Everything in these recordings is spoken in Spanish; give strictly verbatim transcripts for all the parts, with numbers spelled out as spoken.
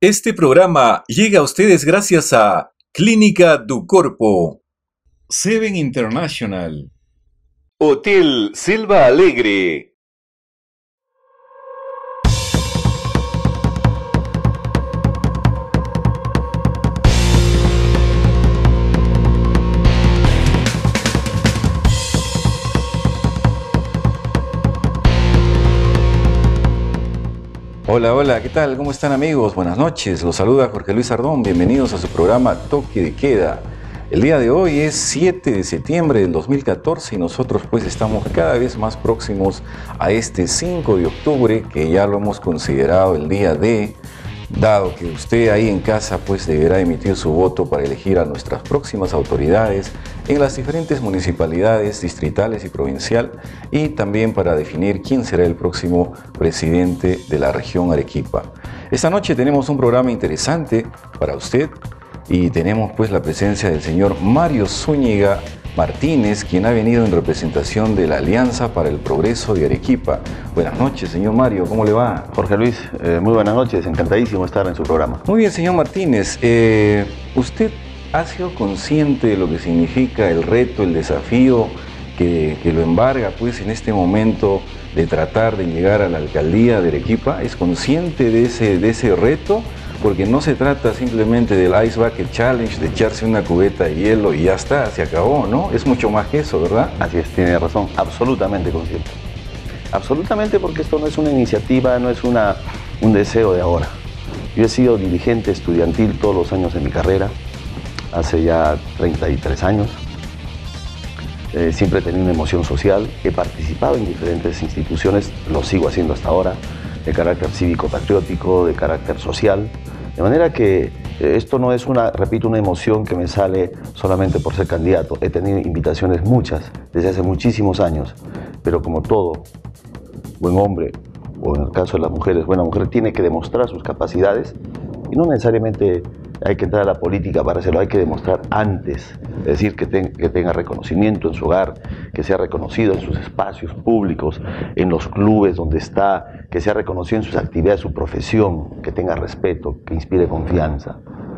Este programa llega a ustedes gracias a Clínica du Corpo, Seven International, Hotel Selva Alegre. Hola, hola, ¿qué tal? ¿Cómo están, amigos? Buenas noches, los saluda Jorge Luis Ardón, bienvenidos a su programa Toque de Queda. El día de hoy es siete de septiembre del dos mil catorce y nosotros pues estamos cada vez más próximos a este cinco de octubre, que ya lo hemos considerado el día de, dado que usted ahí en casa pues deberá emitir su voto para elegir a nuestras próximas autoridades en las diferentes municipalidades distritales y provincial, y también para definir quién será el próximo presidente de la región Arequipa. Esta noche tenemos un programa interesante para usted y tenemos pues la presencia del señor Mario Zúñiga Martínez, quien ha venido en representación de la Alianza para el Progreso de Arequipa. Buenas noches, señor Mario, ¿cómo le va? Jorge Luis, eh, muy buenas noches, encantadísimo estar en su programa. Muy bien, señor Martínez, eh, ¿usted ha sido consciente de lo que significa el reto, el desafío que, que lo embarga pues en este momento de tratar de llegar a la alcaldía de Arequipa? ¿Es consciente de ese, de ese reto? Porque no se trata simplemente del Ice Bucket Challenge, de echarse una cubeta de hielo y ya está, se acabó, ¿no? Es mucho más que eso, ¿verdad? Así es, tiene razón, absolutamente consciente. Absolutamente, porque esto no es una iniciativa, no es una, un deseo de ahora. Yo he sido dirigente estudiantil todos los años de mi carrera, hace ya treinta y tres años. Eh, siempre he tenido una emoción social, he participado en diferentes instituciones, lo sigo haciendo hasta ahora, de carácter cívico-patriótico, de carácter social. De manera que eh, esto no es una, repito, una emoción que me sale solamente por ser candidato. He tenido invitaciones muchas, desde hace muchísimos años, pero como todo buen hombre, o en el caso de las mujeres, buena mujer, tiene que demostrar sus capacidades y no necesariamente hay que entrar a la política para hacerlo, hay que demostrar antes, es decir, que, ten, que tenga reconocimiento en su hogar, que sea reconocido en sus espacios públicos, en los clubes donde está, que sea reconocido en sus actividades, su profesión, que tenga respeto, que inspire confianza.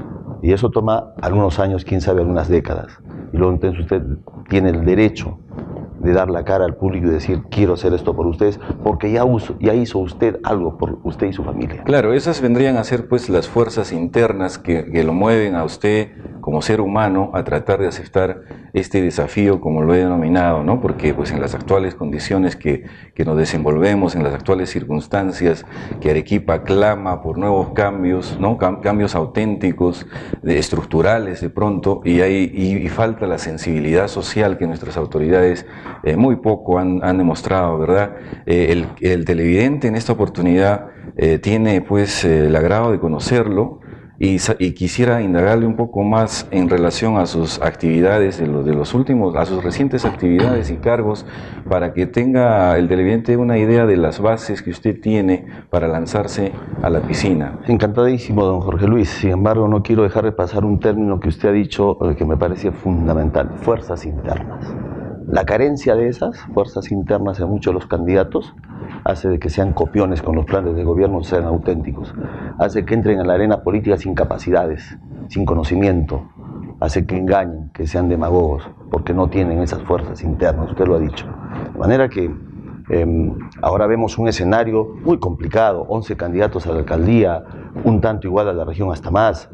Y eso toma algunos años, quién sabe, algunas décadas. Y luego entonces usted tiene el derecho de dar la cara al público y decir, quiero hacer esto por ustedes, porque ya, uso, ya hizo usted algo por usted y su familia. Claro, esas vendrían a ser pues las fuerzas internas que, que lo mueven a usted como ser humano a tratar de aceptar este desafío, como lo he denominado, ¿no? Porque pues en las actuales condiciones que, que nos desenvolvemos, en las actuales circunstancias, que Arequipa clama por nuevos cambios, ¿no? Cam cambios auténticos, de, estructurales de pronto, y, hay, y, y falta la sensibilidad social que nuestras autoridades eh, muy poco han, han demostrado, ¿verdad? Eh, el, el televidente en esta oportunidad eh, tiene pues eh, el agrado de conocerlo, y, y quisiera indagarle un poco más en relación a sus actividades de, lo, de los últimos, a sus recientes actividades y cargos, para que tenga el televidente una idea de las bases que usted tiene para lanzarse a la piscina. Encantadísimo, don Jorge Luis. Sin embargo, no quiero dejar de pasar un término que usted ha dicho eh, que me parece fundamental: fuerzas internas. La carencia de esas fuerzas internas en muchos de los candidatos hace de que sean copiones con los planes de gobierno, sean auténticos, hace que entren en la arena política sin capacidades, sin conocimiento, hace que engañen, que sean demagogos, porque no tienen esas fuerzas internas, usted lo ha dicho. De manera que eh, ahora vemos un escenario muy complicado, once candidatos a la alcaldía, un tanto igual a la región, hasta más.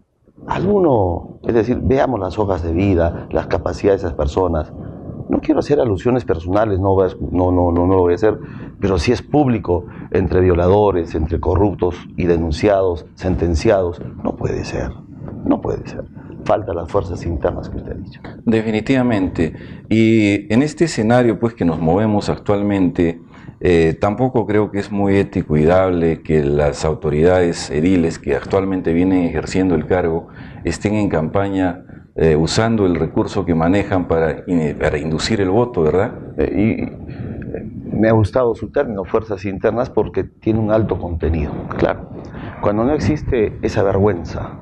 Alguno, es decir, veamos las hojas de vida, las capacidades de esas personas. No quiero hacer alusiones personales, no, no, no, no, no lo voy a hacer, pero si es público, entre violadores, entre corruptos y denunciados, sentenciados, no puede ser, no puede ser. Faltan las fuerzas internas que usted ha dicho. Definitivamente. Y en este escenario pues que nos movemos actualmente, eh, tampoco creo que es muy ético y dable que las autoridades ediles que actualmente vienen ejerciendo el cargo estén en campaña Eh, usando el recurso que manejan para, para inducir el voto, ¿verdad? Eh, y eh, me ha gustado su término, fuerzas internas, porque tiene un alto contenido. Claro, cuando no existe esa vergüenza,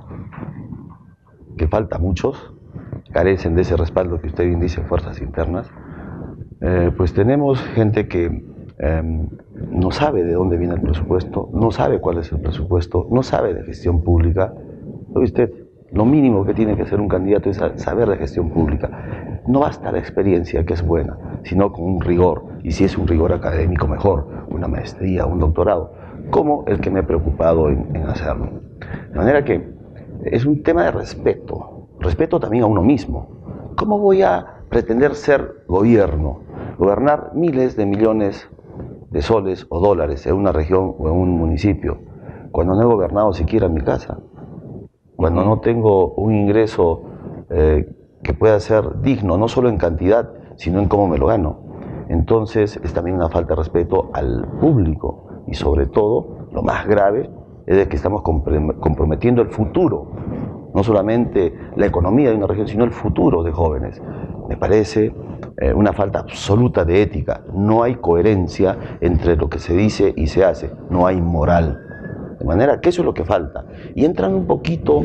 que falta a muchos, carecen de ese respaldo que usted bien dice, fuerzas internas, eh, pues tenemos gente que eh, no sabe de dónde viene el presupuesto, no sabe cuál es el presupuesto, no sabe de gestión pública. ¿Oye usted? Lo mínimo que tiene que hacer un candidato es saber de gestión pública. No basta la experiencia, que es buena, sino con un rigor, y si es un rigor académico mejor, una maestría, un doctorado, como el que me he preocupado en, en hacerlo. De manera que es un tema de respeto, respeto también a uno mismo. ¿Cómo voy a pretender ser gobierno, gobernar miles de millones de soles o dólares en una región o en un municipio, cuando no he gobernado siquiera en mi casa? Cuando no tengo un ingreso eh, que pueda ser digno, no solo en cantidad, sino en cómo me lo gano. Entonces es también una falta de respeto al público y sobre todo, lo más grave, es de que estamos comprometiendo el futuro, no solamente la economía de una región, sino el futuro de jóvenes. Me parece eh, una falta absoluta de ética. No hay coherencia entre lo que se dice y se hace, no hay moral. De manera que eso es lo que falta. Y entran un poquito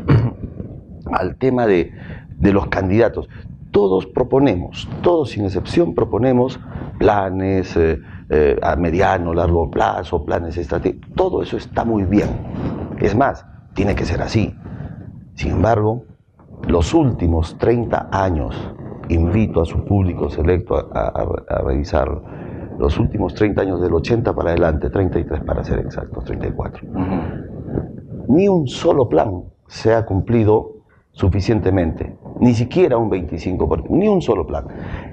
al tema de, de los candidatos. Todos proponemos, todos sin excepción proponemos planes eh, eh, a mediano, largo plazo, planes estratégicos. Todo eso está muy bien. Es más, tiene que ser así. Sin embargo, los últimos treinta años, invito a su público selecto a, a, a revisarlo, los últimos treinta años del ochenta para adelante, treinta y tres para ser exactos, treinta y cuatro. Uh-huh. Ni un solo plan se ha cumplido suficientemente, ni siquiera un veinticinco por ciento, ni un solo plan.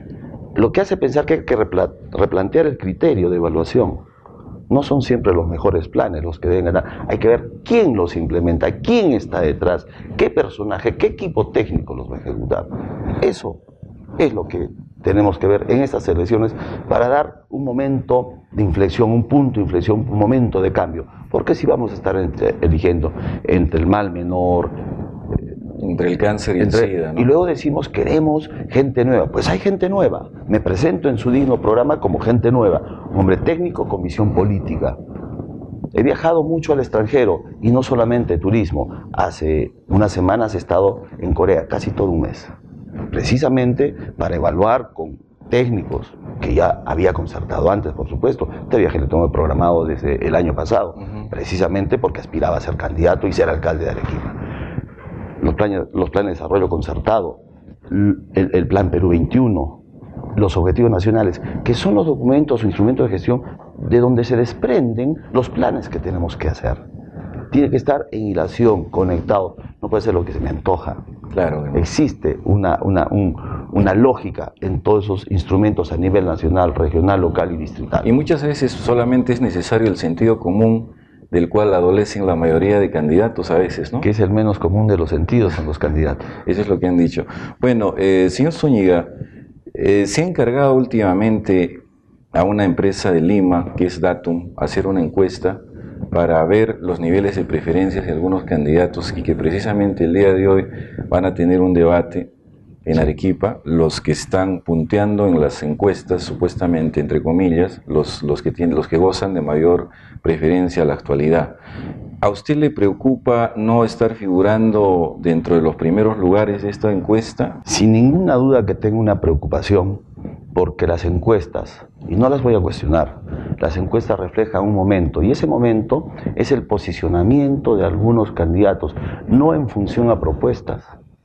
Lo que hace pensar que hay que repla- replantear el criterio de evaluación. No son siempre los mejores planes los que deben ganar. Hay que ver quién los implementa, quién está detrás, qué personaje, qué equipo técnico los va a ejecutar. Eso es lo que tenemos que ver en estas elecciones para dar un momento de inflexión, un punto de inflexión, un momento de cambio. Porque si vamos a estar entre, eligiendo entre el mal menor, entre el cáncer y entre, el SIDA, ¿no? Y luego decimos, queremos gente nueva. Pues hay gente nueva. Me presento en su digno programa como gente nueva. Un hombre técnico con visión política. He viajado mucho al extranjero y no solamente turismo. Hace unas semanas he estado en Corea, casi todo un mes. Precisamente para evaluar con técnicos que ya había concertado antes, por supuesto. Este viaje lo tengo programado desde el año pasado, uh-huh. precisamente porque aspiraba a ser candidato y ser alcalde de Arequipa. Los planes, los planes de desarrollo concertado, el, el Plan Perú veintiuno, los objetivos nacionales, que son los documentos o instrumentos de gestión de donde se desprenden los planes que tenemos que hacer. Tiene que estar en hilación, conectado, no puede ser lo que se me antoja. Claro, ¿no? Existe una, una, un, una lógica en todos esos instrumentos a nivel nacional, regional, local y distrital. Y muchas veces solamente es necesario el sentido común del cual adolecen la mayoría de candidatos a veces, ¿no? Que es el menos común de los sentidos en los candidatos. Eso es lo que han dicho. Bueno, eh, señor Zúñiga, eh, se ha encargado últimamente a una empresa de Lima, que es Datum, hacer una encuesta para ver los niveles de preferencias de algunos candidatos y que precisamente el día de hoy van a tener un debate en Arequipa, los que están punteando en las encuestas, supuestamente, entre comillas, los, los, que tienen, los que gozan de mayor preferencia a la actualidad. ¿A usted le preocupa no estar figurando dentro de los primeros lugares de esta encuesta? Sin ninguna duda que tengo una preocupación, porque las encuestas, y no las voy a cuestionar, las encuestas reflejan un momento, y ese momento es el posicionamiento de algunos candidatos, no en función a propuestas,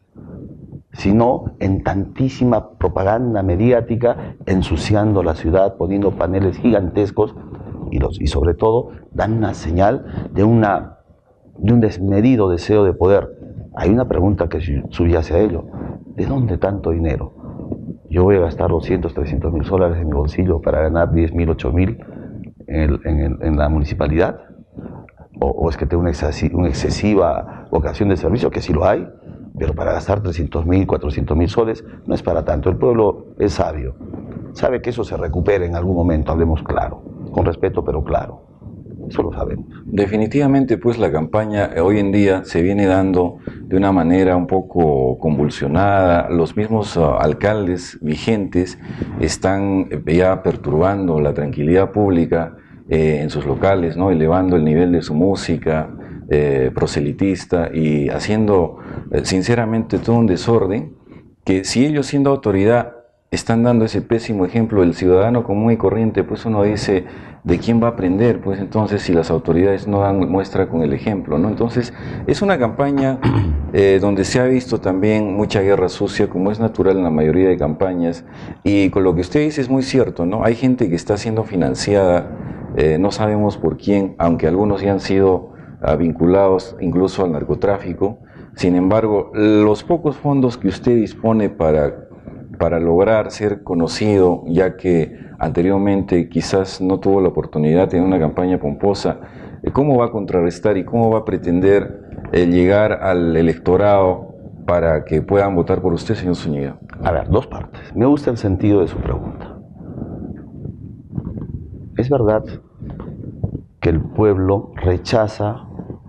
sino en tantísima propaganda mediática, ensuciando la ciudad, poniendo paneles gigantescos y, los, y sobre todo dan una señal de, una, de un desmedido deseo de poder. Hay una pregunta que subyace a ello: ¿de dónde tanto dinero? Yo voy a gastar doscientos, trescientos mil dólares en mi bolsillo para ganar diez mil, ocho mil en, en, en la municipalidad, o, o es que tengo una, excesi una excesiva vocación de servicio, que sí lo hay, pero para gastar trescientos mil, cuatrocientos mil soles no es para tanto. El pueblo es sabio, sabe que eso se recupera en algún momento, hablemos claro, con respeto pero claro, eso lo sabemos. Definitivamente, pues la campaña hoy en día se viene dando de una manera un poco convulsionada. Los mismos uh, alcaldes vigentes están ya perturbando la tranquilidad pública eh, en sus locales, ¿no? Elevando el nivel de su música eh, proselitista y haciendo eh, sinceramente todo un desorden que, si ellos siendo autoridad están dando ese pésimo ejemplo del ciudadano común y corriente, pues uno dice, ¿de quién va a aprender? Pues entonces, si las autoridades no dan muestra con el ejemplo, ¿no? Entonces, es una campaña eh, donde se ha visto también mucha guerra sucia, como es natural en la mayoría de campañas, y con lo que usted dice es muy cierto, ¿no? Hay gente que está siendo financiada, eh, no sabemos por quién, aunque algunos ya han sido uh, vinculados incluso al narcotráfico. Sin embargo, los pocos fondos que usted dispone para, para lograr ser conocido, ya que anteriormente quizás no tuvo la oportunidad de tener una campaña pomposa, ¿cómo va a contrarrestar y cómo va a pretender eh, llegar al electorado para que puedan votar por usted, señor Zúñiga? A ver, dos partes. Me gusta el sentido de su pregunta. Es verdad que el pueblo rechaza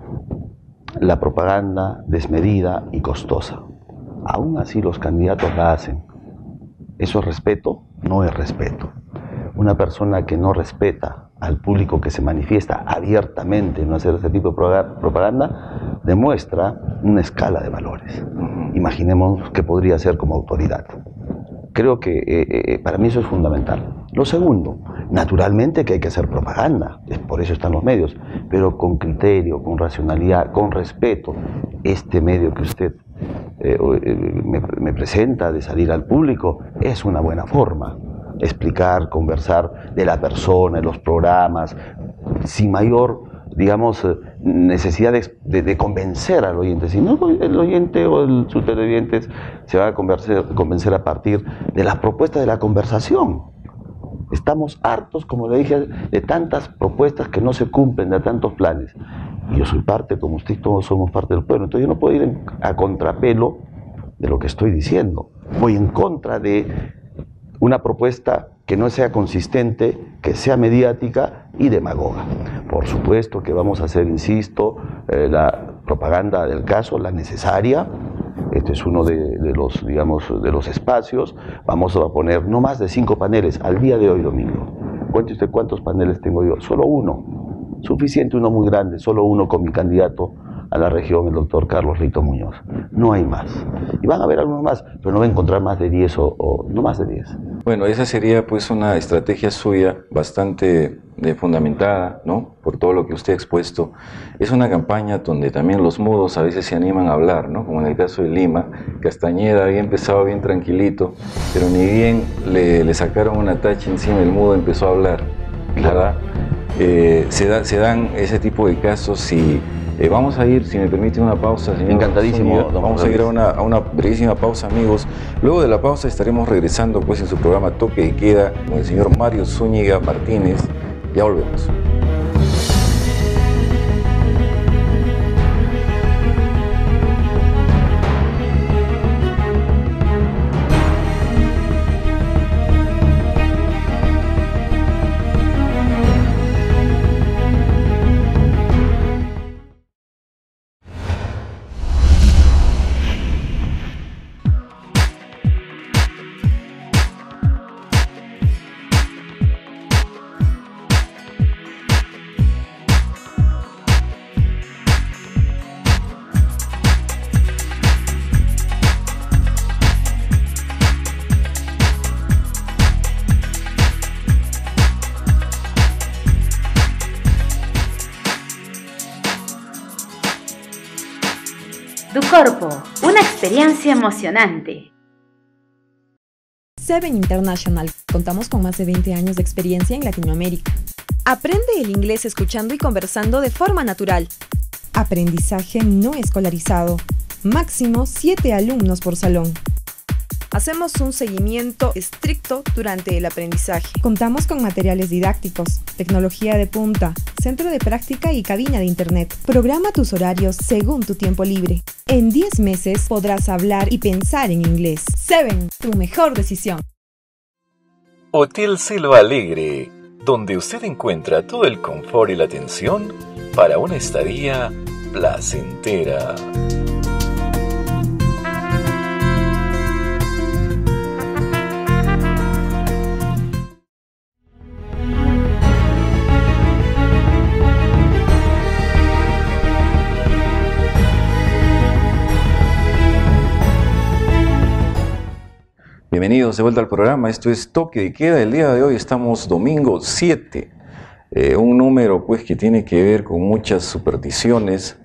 la propaganda desmedida y costosa. Aún así los candidatos la hacen. ¿Eso es respeto? No es respeto. Una persona que no respeta al público que se manifiesta abiertamente en no hacer ese tipo de propaganda demuestra una escala de valores. Imaginemos qué podría ser como autoridad. Creo que eh, eh, para mí eso es fundamental. Lo segundo, naturalmente que hay que hacer propaganda, por eso están los medios, pero con criterio, con racionalidad, con respeto. Este medio que usted eh, eh, me, me presenta de salir al público es una buena forma. Explicar, conversar de la persona, de los programas, sin mayor, digamos, necesidad de, de, de convencer al oyente. Si no, el oyente o el, sus televidentes se van a convencer, convencer a partir de las propuestas de la conversación. Estamos hartos, como le dije, de tantas propuestas que no se cumplen, de tantos planes. Y yo soy parte, como usted y todos somos parte del pueblo. Entonces yo no puedo ir en, a contrapelo de lo que estoy diciendo. Voy en contra de una propuesta que no sea consistente, que sea mediática y demagoga. Por supuesto que vamos a hacer, insisto, eh, la propaganda del caso, la necesaria. Este es uno de, de los, digamos, de los espacios. Vamos a poner no más de cinco paneles al día de hoy, domingo. Cuente usted cuántos paneles tengo yo. Solo uno. Suficiente, uno muy grande. Solo uno con mi candidato a la región, el doctor Carlos Rito Muñoz. No hay más. Y van a haber algunos más, pero no va a encontrar más de diez o, o no más de diez. Bueno, esa sería pues una estrategia suya bastante eh, fundamentada, ¿no? Por todo lo que usted ha expuesto. Es una campaña donde también los mudos a veces se animan a hablar, ¿no? Como en el caso de Lima. Castañeda había empezado bien tranquilito, pero ni bien le, le sacaron una tacha encima, el mudo empezó a hablar, ¿verdad? Eh, se, da, se dan ese tipo de casos y Eh, vamos a ir, si me permite, una pausa, señor. Encantadísimo, Zúñiga. Vamos a ir a una, a una brevísima pausa, amigos. Luego de la pausa estaremos regresando pues en su programa Toque de Queda con el señor Mario Zúñiga Martínez. Ya volvemos. Ducorpo, una experiencia emocionante. Seven International. Contamos con más de veinte años de experiencia en Latinoamérica. Aprende el inglés escuchando y conversando de forma natural. Aprendizaje no escolarizado. Máximo siete alumnos por salón. Hacemos un seguimiento estricto durante el aprendizaje. Contamos con materiales didácticos, tecnología de punta, centro de práctica y cabina de internet. Programa tus horarios según tu tiempo libre. En diez meses podrás hablar y pensar en inglés. Seven, tu mejor decisión. Hotel Selva Alegre, donde usted encuentra todo el confort y la atención para una estadía placentera. Bienvenidos bienvenidos de vuelta al programa. Esto es Toque de Queda. El día de hoy estamos domingo siete, eh, un número pues que tiene que ver con muchas supersticiones.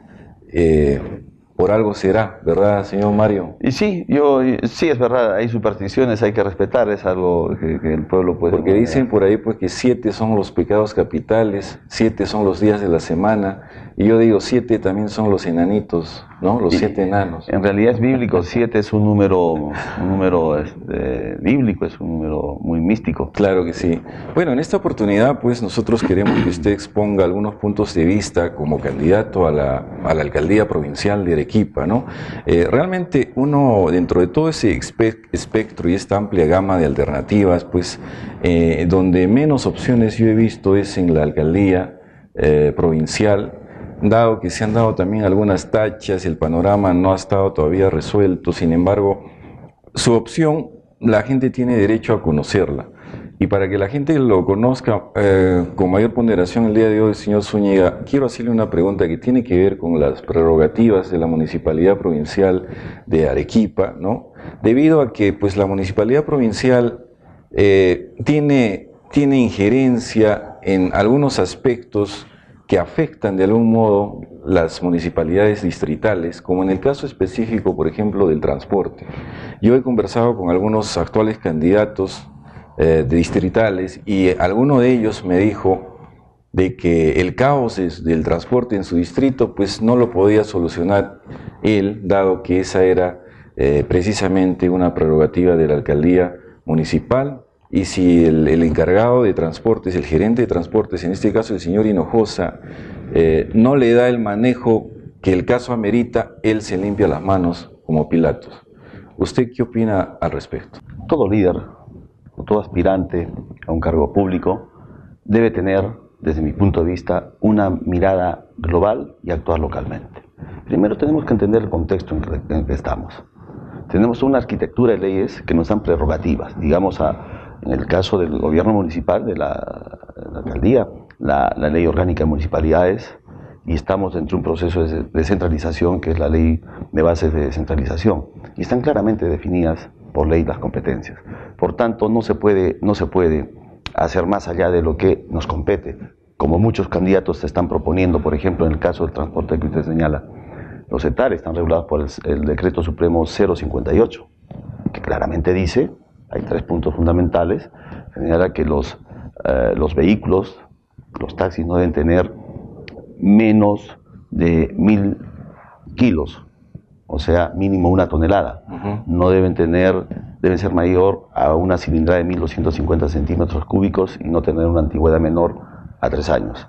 Eh, por algo será, ¿verdad, señor Mario? Y sí, yo sí es verdad, hay supersticiones, hay que respetar, es algo que, que el pueblo puede... Porque dicen por ahí pues que siete son los pecados capitales, siete son los días de la semana, y yo digo siete también son los enanitos, ¿no? Los y, siete enanos. En realidad es bíblico, siete es un número, un número este, bíblico, es un número muy místico. Claro que sí. Bueno, en esta oportunidad pues nosotros queremos que usted exponga algunos puntos de vista como candidato a la, a la alcaldía provincial de Arequipa, ¿no? Eh, realmente uno, dentro de todo ese espectro y esta amplia gama de alternativas, pues eh, donde menos opciones yo he visto es en la alcaldía eh, provincial, dado que se han dado también algunas tachas, el panorama no ha estado todavía resuelto. Sin embargo, su opción, la gente tiene derecho a conocerla. Y para que la gente lo conozca eh, con mayor ponderación el día de hoy, señor Zúñiga, quiero hacerle una pregunta que tiene que ver con las prerrogativas de la Municipalidad Provincial de Arequipa, ¿no? Debido a que pues, la Municipalidad Provincial eh, tiene, tiene injerencia en algunos aspectos que afectan de algún modo las municipalidades distritales, como en el caso específico, por ejemplo, del transporte. Yo he conversado con algunos actuales candidatos eh, distritales y alguno de ellos me dijo de que el caos es, del transporte en su distrito pues no lo podía solucionar él, dado que esa era eh, precisamente una prerrogativa de la alcaldía municipal. Y si el, el encargado de transportes, el gerente de transportes, en este caso el señor Hinojosa, eh, no le da el manejo que el caso amerita, él se limpia las manos como Pilatos. ¿Usted qué opina al respecto? Todo líder o todo aspirante a un cargo público debe tener, desde mi punto de vista, una mirada global y actuar localmente. Primero tenemos que entender el contexto en que, en el que estamos. Tenemos una arquitectura de leyes que nos dan prerrogativas, digamos a... En el caso del gobierno municipal, de la, de la alcaldía, la, la ley orgánica de municipalidades, y estamos dentro de un proceso de descentralización que es la ley de bases de descentralización, y están claramente definidas por ley las competencias. Por tanto, no se puede, no se puede hacer más allá de lo que nos compete, como muchos candidatos se están proponiendo, por ejemplo, en el caso del transporte que usted señala. Los E T A R están regulados por el, el Decreto Supremo cero cincuenta y ocho, que claramente dice... Hay tres puntos fundamentales. Señala que los, eh, los vehículos, los taxis, no deben tener menos de mil kilos, o sea, mínimo una tonelada. Uh-huh. No deben tener, deben ser mayor a una cilindrada de mil doscientos cincuenta centímetros cúbicos y no tener una antigüedad menor a tres años.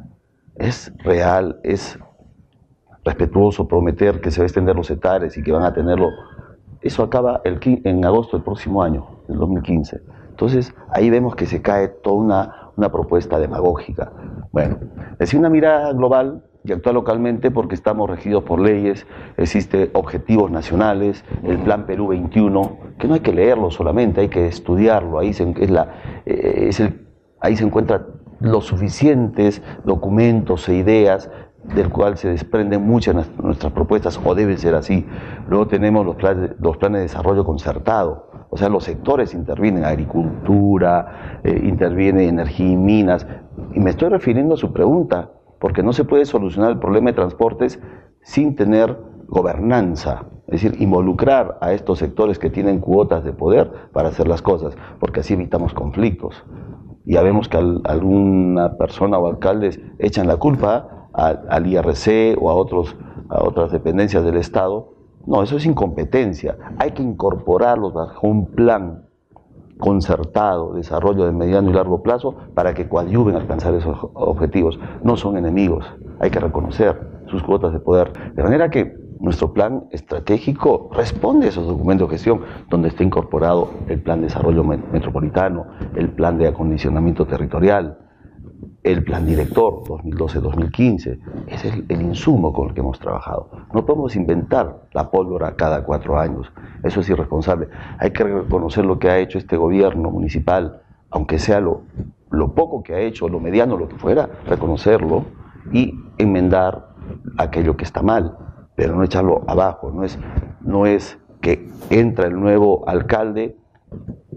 Es real, es respetuoso prometer que se va a extender los E T A Res y que van a tenerlo. Eso acaba el, en agosto del próximo año, del dos mil quince. Entonces, ahí vemos que se cae toda una, una propuesta demagógica. Bueno, es una mirada global y actuar localmente porque estamos regidos por leyes, existen objetivos nacionales, el Plan Perú veintiuno, que no hay que leerlo solamente, hay que estudiarlo. Ahí se, es la, es el, ahí se encuentran los suficientes documentos e ideas del cual se desprenden muchas de nuestras propuestas, o deben ser así. Luego tenemos los planes, los planes de desarrollo concertado, o sea, los sectores intervienen, agricultura, eh, interviene energía y minas, y me estoy refiriendo a su pregunta, porque no se puede solucionar el problema de transportes sin tener gobernanza, es decir, involucrar a estos sectores que tienen cuotas de poder para hacer las cosas, porque así evitamos conflictos. Ya vemos que al, alguna persona o alcaldes echan la culpa al I R C o a, otros, a otras dependencias del Estado. No, eso es incompetencia. Hay que incorporarlos bajo un plan concertado, desarrollo de mediano y largo plazo, para que coadyuven a alcanzar esos objetivos. No son enemigos, hay que reconocer sus cuotas de poder. De manera que nuestro plan estratégico responde a esos documentos de gestión, donde está incorporado el plan de desarrollo metropolitano, el plan de acondicionamiento territorial, el plan director dos mil doce dos mil quince, es el, el insumo con el que hemos trabajado. No podemos inventar la pólvora cada cuatro años, eso es irresponsable. Hay que reconocer lo que ha hecho este gobierno municipal, aunque sea lo, lo poco que ha hecho, lo mediano, lo que fuera, reconocerlo y enmendar aquello que está mal, pero no echarlo abajo. No es, no es que entra el nuevo alcalde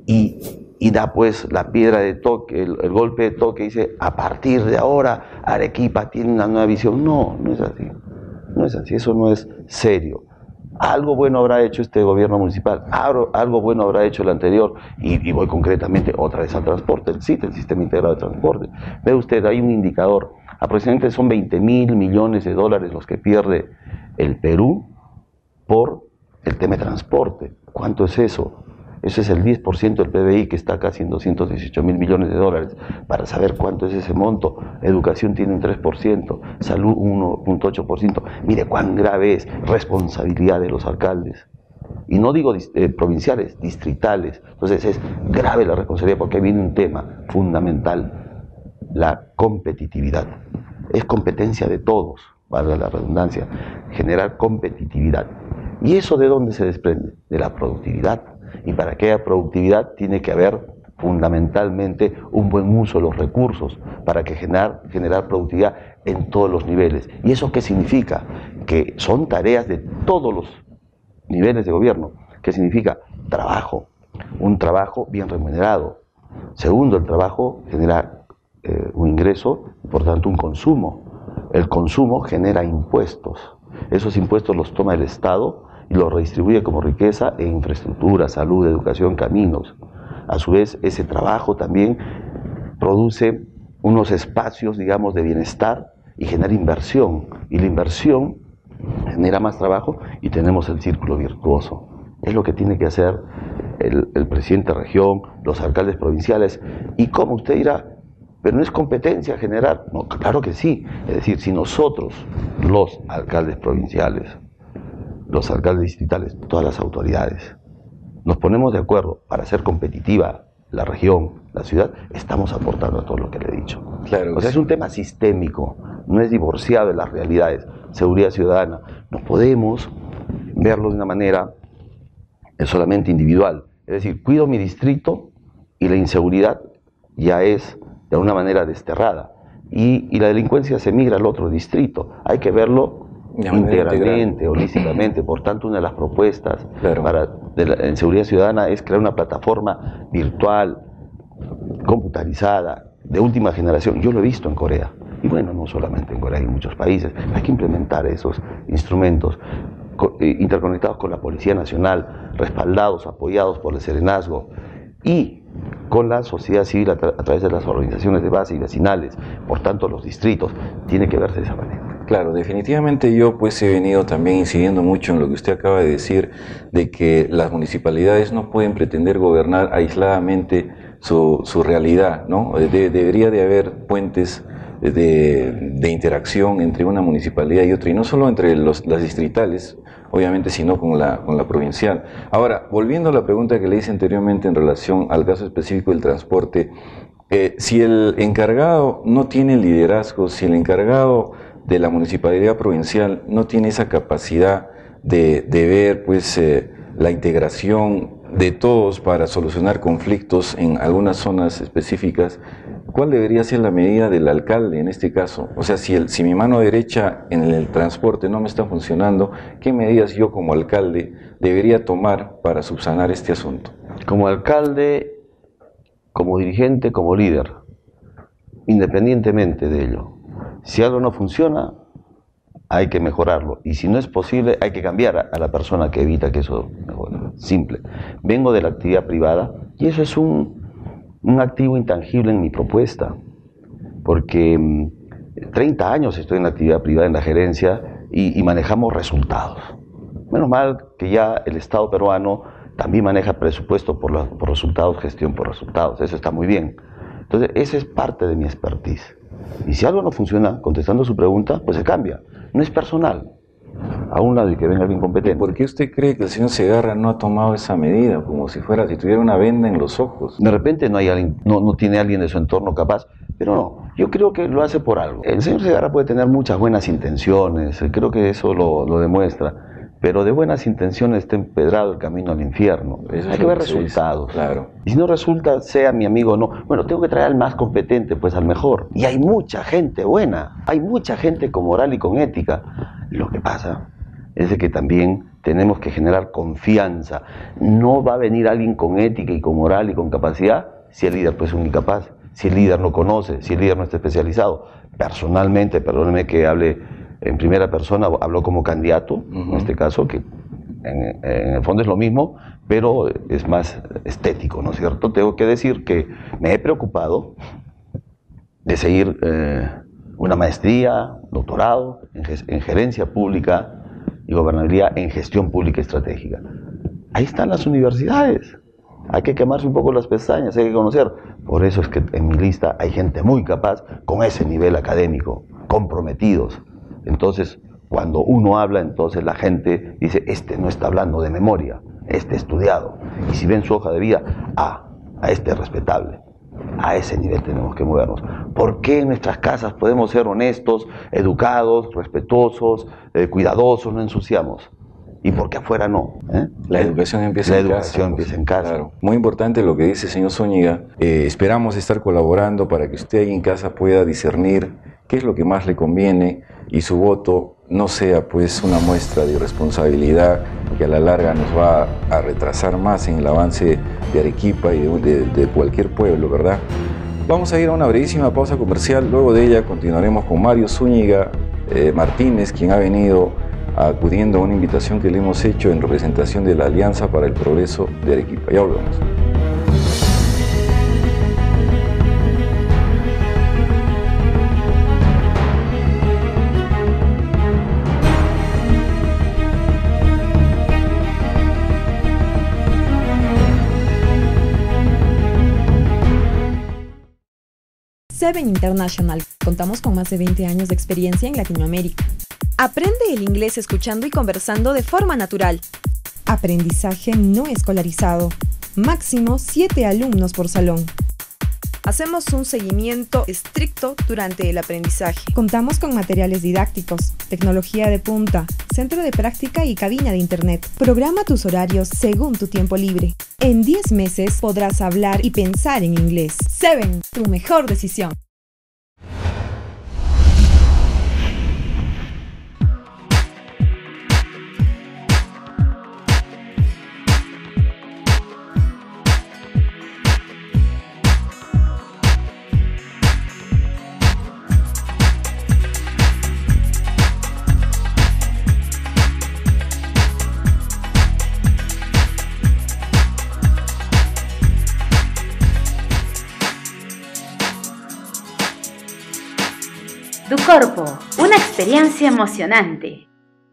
y, y da pues la piedra de toque, el, el golpe de toque, y dice, a partir de ahora Arequipa tiene una nueva visión. No, no es así, no es así, eso no es serio. Algo bueno habrá hecho este gobierno municipal, algo, algo bueno habrá hecho el anterior, y, y voy concretamente otra vez al transporte, el SIT, el Sistema Integrado de Transporte. Ve usted, hay un indicador, aproximadamente son veinte mil millones de dólares los que pierde el Perú por el tema de transporte. ¿Cuánto es eso? Eso es el diez por ciento del P B I, que está casi en doscientos dieciocho mil millones de dólares. Para saber cuánto es ese monto, educación tiene un tres por ciento, salud un uno punto ocho por ciento. Mire cuán grave es, responsabilidad de los alcaldes. Y no digo eh, provinciales, distritales. Entonces es grave la responsabilidad, porque ahí viene un tema fundamental, la competitividad. Es competencia de todos, valga la redundancia, generar competitividad. ¿Y eso de dónde se desprende? De la productividad. Y para que haya productividad tiene que haber fundamentalmente un buen uso de los recursos para que generar, generar productividad en todos los niveles. ¿Y eso qué significa? Que son tareas de todos los niveles de gobierno. ¿Qué significa? Trabajo, un trabajo bien remunerado. Segundo, el trabajo genera eh, un ingreso, por tanto un consumo. El consumo genera impuestos. Esos impuestos los toma el Estado y los redistribuye como riqueza en infraestructura, salud, educación, caminos. A su vez, ese trabajo también produce unos espacios, digamos, de bienestar y genera inversión. Y la inversión genera más trabajo y tenemos el círculo virtuoso. Es lo que tiene que hacer el, el presidente de región, los alcaldes provinciales. ¿Y cómo? Usted dirá, pero no es competencia generar. No, claro que sí. Es decir, si nosotros, los alcaldes provinciales, los alcaldes distritales, todas las autoridades, nos ponemos de acuerdo para hacer competitiva la región, la ciudad, estamos aportando a todo lo que le he dicho. Claro, o sea, sí. Es un tema sistémico, no es divorciado de las realidades. Seguridad ciudadana, no podemos verlo de una manera solamente individual. Es decir, cuido mi distrito y la inseguridad ya es de alguna manera desterrada. Y, y la delincuencia se migra al otro distrito. Hay que verlo integralmente, holísticamente. Por tanto, una de las propuestas claro. para, de la, en seguridad ciudadana es crear una plataforma virtual, computarizada, de última generación. Yo lo he visto en Corea. Y bueno, no solamente en Corea, hay en muchos países. Hay que implementar esos instrumentos co eh, interconectados con la Policía Nacional, respaldados, apoyados por el Serenazgo y con la sociedad civil a, tra a través de las organizaciones de base y vecinales, por tanto los distritos. Tiene que verse de esa manera. Claro, definitivamente yo pues he venido también incidiendo mucho en lo que usted acaba de decir, de que las municipalidades no pueden pretender gobernar aisladamente su, su realidad, ¿no? De, debería de haber puentes de, de interacción entre una municipalidad y otra, y no solo entre los, las distritales, obviamente, sino con la, con la provincial. Ahora, volviendo a la pregunta que le hice anteriormente en relación al caso específico del transporte, eh, si el encargado no tiene liderazgo, si el encargado de la municipalidad provincial no tiene esa capacidad de, de ver pues eh, la integración de todos para solucionar conflictos en algunas zonas específicas, ¿cuál debería ser la medida del alcalde en este caso? O sea, si, el, si mi mano derecha en el transporte no me está funcionando, ¿qué medidas yo como alcalde debería tomar para subsanar este asunto? Como alcalde, como dirigente, como líder, independientemente de ello, si algo no funciona, hay que mejorarlo. Y si no es posible, hay que cambiar a, a la persona que evita que eso mejore. Simple. Vengo de la actividad privada y eso es un, un activo intangible en mi propuesta. Porque mmm, treinta años estoy en la actividad privada, en la gerencia, y, y manejamos resultados. Menos mal que ya el Estado peruano también maneja presupuesto por, la, por resultados, gestión por resultados. Eso está muy bien. Entonces, esa es parte de mi expertise. Y si algo no funciona, contestando su pregunta, pues se cambia. No es personal, a un lado y que venga alguien competente. ¿Por qué usted cree que el señor Segarra no ha tomado esa medida? Como si fuera, si tuviera una venda en los ojos. De repente no hay alguien, no, no tiene alguien de su entorno capaz, pero no, yo creo que lo hace por algo. El señor Segarra puede tener muchas buenas intenciones, creo que eso lo, lo demuestra. Pero de buenas intenciones está empedrado el camino al infierno. Eso hay que ver resultados. Claro. Y si no resulta, sea mi amigo o no, bueno, tengo que traer al más competente, pues al mejor. Y hay mucha gente buena, hay mucha gente con moral y con ética. Lo que pasa es de que también tenemos que generar confianza. No va a venir alguien con ética y con moral y con capacidad si el líder pues, es un incapaz, si el líder no conoce, si el líder no está especializado. Personalmente, perdóneme que hable en primera persona, hablo como candidato, uh-huh. en este caso, que en, en el fondo es lo mismo, pero es más estético, ¿no es cierto? Tengo que decir que me he preocupado de seguir eh, una maestría, doctorado en, en gerencia pública y gobernabilidad en gestión pública estratégica. Ahí están las universidades. Hay que quemarse un poco las pestañas, hay que conocer. Por eso es que en mi lista hay gente muy capaz con ese nivel académico, comprometidos. Entonces, cuando uno habla, entonces la gente dice, este no está hablando de memoria, este estudiado. Y si ven su hoja de vida, ah, a este es respetable. A ese nivel tenemos que movernos. ¿Por qué en nuestras casas podemos ser honestos, educados, respetuosos, eh, cuidadosos, no ensuciamos? ¿Y por qué afuera no? ¿Eh? La educación empieza la en educación casa. empieza pues, en casa. Claro. Muy importante lo que dice el señor Zúñiga. Eh, esperamos estar colaborando para que usted ahí en casa pueda discernir qué es lo que más le conviene y su voto no sea pues una muestra de irresponsabilidad que a la larga nos va a retrasar más en el avance de Arequipa y de, de, de cualquier pueblo, ¿verdad? Vamos a ir a una brevísima pausa comercial. Luego de ella continuaremos con Mario Zúñiga eh, Martínez, quien ha venido acudiendo a una invitación que le hemos hecho en representación de la Alianza para el Progreso de Arequipa. Ya volvemos. Seven International. Contamos con más de veinte años de experiencia en Latinoamérica. Aprende el inglés escuchando y conversando de forma natural. Aprendizaje no escolarizado. Máximo siete alumnos por salón. Hacemos un seguimiento estricto durante el aprendizaje. Contamos con materiales didácticos, tecnología de punta, centro de práctica y cabina de internet. Programa tus horarios según tu tiempo libre. En diez meses podrás hablar y pensar en inglés. Seven, tu mejor decisión. Tu Corpo, una experiencia emocionante.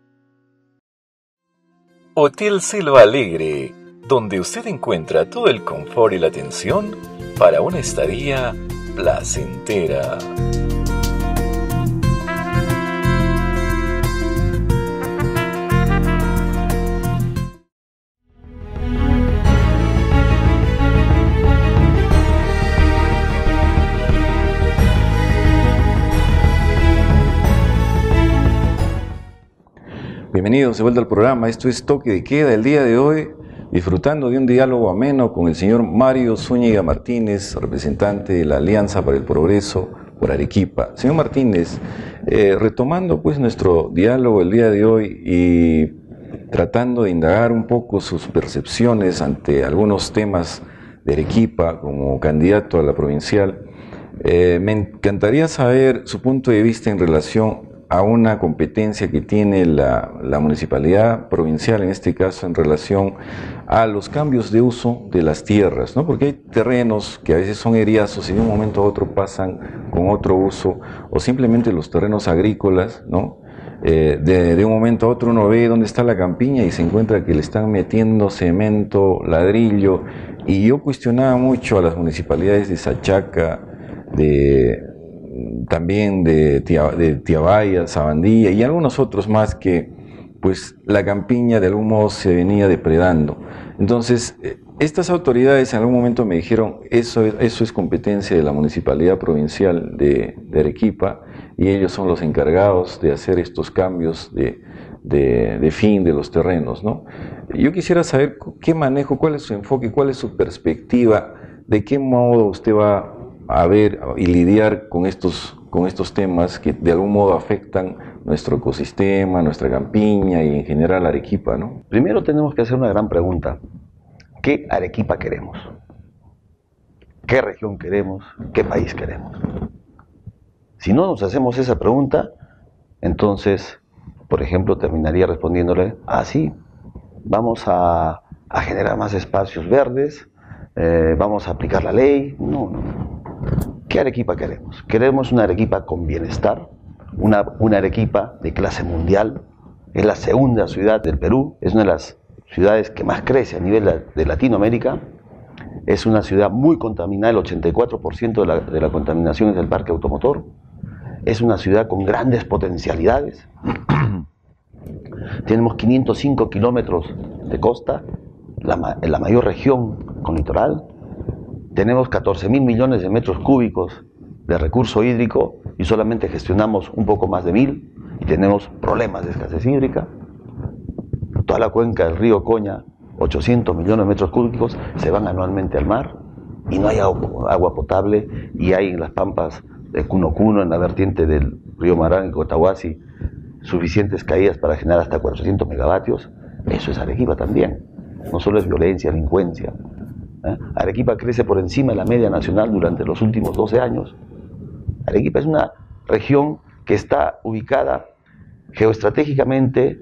Hotel Selva Alegre, donde usted encuentra todo el confort y la atención para una estadía placentera. Bienvenidos de vuelta al programa. Esto es Toque de Queda. El día de hoy, disfrutando de un diálogo ameno con el señor Mario Zúñiga Martínez, representante de la Alianza para el Progreso por Arequipa. Señor Martínez, eh, retomando pues nuestro diálogo el día de hoy y tratando de indagar un poco sus percepciones ante algunos temas de Arequipa como candidato a la provincial, eh, me encantaría saber su punto de vista en relación a una competencia que tiene la, la municipalidad provincial, en este caso en relación a los cambios de uso de las tierras, ¿no? Porque hay terrenos que a veces son eriazos y de un momento a otro pasan con otro uso, o simplemente los terrenos agrícolas, ¿no? Eh, de, de un momento a otro uno ve dónde está la campiña y se encuentra que le están metiendo cemento, ladrillo, y yo cuestionaba mucho a las municipalidades de Sachaca, de también de, Tia, de Tiabaya, Sabandía y algunos otros más que pues la campiña de algún modo se venía depredando. Entonces, estas autoridades en algún momento me dijeron, eso, eso es competencia de la Municipalidad Provincial de, de Arequipa y ellos son los encargados de hacer estos cambios de, de, de fin de los terrenos, ¿no? Yo quisiera saber qué manejo, cuál es su enfoque, cuál es su perspectiva, de qué modo usted va a ver y lidiar con estos, con estos temas que de algún modo afectan nuestro ecosistema, nuestra campiña y en general Arequipa, ¿no? Primero tenemos que hacer una gran pregunta. ¿Qué Arequipa queremos? ¿Qué región queremos? ¿Qué país queremos? Si no nos hacemos esa pregunta, entonces, por ejemplo, terminaría respondiéndole, ah, sí, vamos a, a generar más espacios verdes, eh, vamos a aplicar la ley. No, no, no. ¿Qué Arequipa queremos? Queremos una Arequipa con bienestar, una, una Arequipa de clase mundial. Es la segunda ciudad del Perú, es una de las ciudades que más crece a nivel de Latinoamérica. Es una ciudad muy contaminada, el ochenta y cuatro por ciento de la, de la contaminación es del parque automotor. Es una ciudad con grandes potencialidades. Tenemos quinientos cinco kilómetros de costa, la, la mayor región con litoral. Tenemos catorce mil millones de metros cúbicos de recurso hídrico y solamente gestionamos un poco más de mil y tenemos problemas de escasez hídrica. Toda la cuenca del río Coña, ochocientos millones de metros cúbicos, se van anualmente al mar y no hay agua, agua potable, y hay en las pampas de Cuno Cuno, en la vertiente del río Marán y Cotahuasi, suficientes caídas para generar hasta cuatrocientos megavatios. Eso es Arequipa también. No solo es violencia, delincuencia. ¿Eh? Arequipa crece por encima de la media nacional durante los últimos doce años. Arequipa es una región que está ubicada geoestratégicamente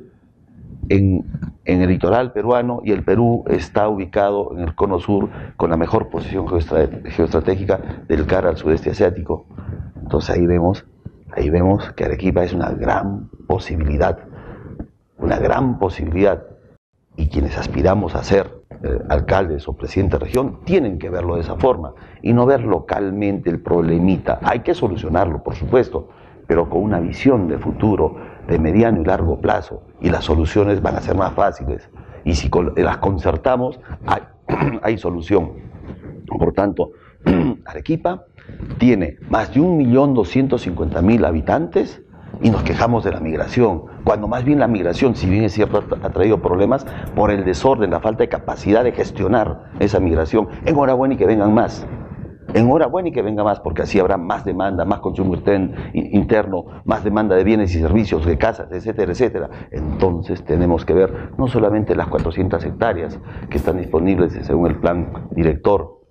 en, en el litoral peruano, y el Perú está ubicado en el cono sur con la mejor posición geoestratégica del cara al sudeste asiático. Entonces ahí vemos, ahí vemos que Arequipa es una gran posibilidad, una gran posibilidad, y quienes aspiramos a ser eh, alcaldes o presidentes de región tienen que verlo de esa forma y no ver localmente el problemita. Hay que solucionarlo, por supuesto, pero con una visión de futuro, de mediano y largo plazo, y las soluciones van a ser más fáciles, y si las concertamos hay, hay solución. Por tanto, Arequipa tiene más de un millón doscientos cincuenta mil habitantes y nos quejamos de la migración, cuando más bien la migración, si bien es cierto, ha traído problemas por el desorden, la falta de capacidad de gestionar esa migración. Enhorabuena y que vengan más. Enhorabuena y que venga más, porque así habrá más demanda, más consumo interno, más demanda de bienes y servicios, de casas, etcétera, etcétera. Entonces tenemos que ver no solamente las cuatrocientas hectáreas que están disponibles según el plan director,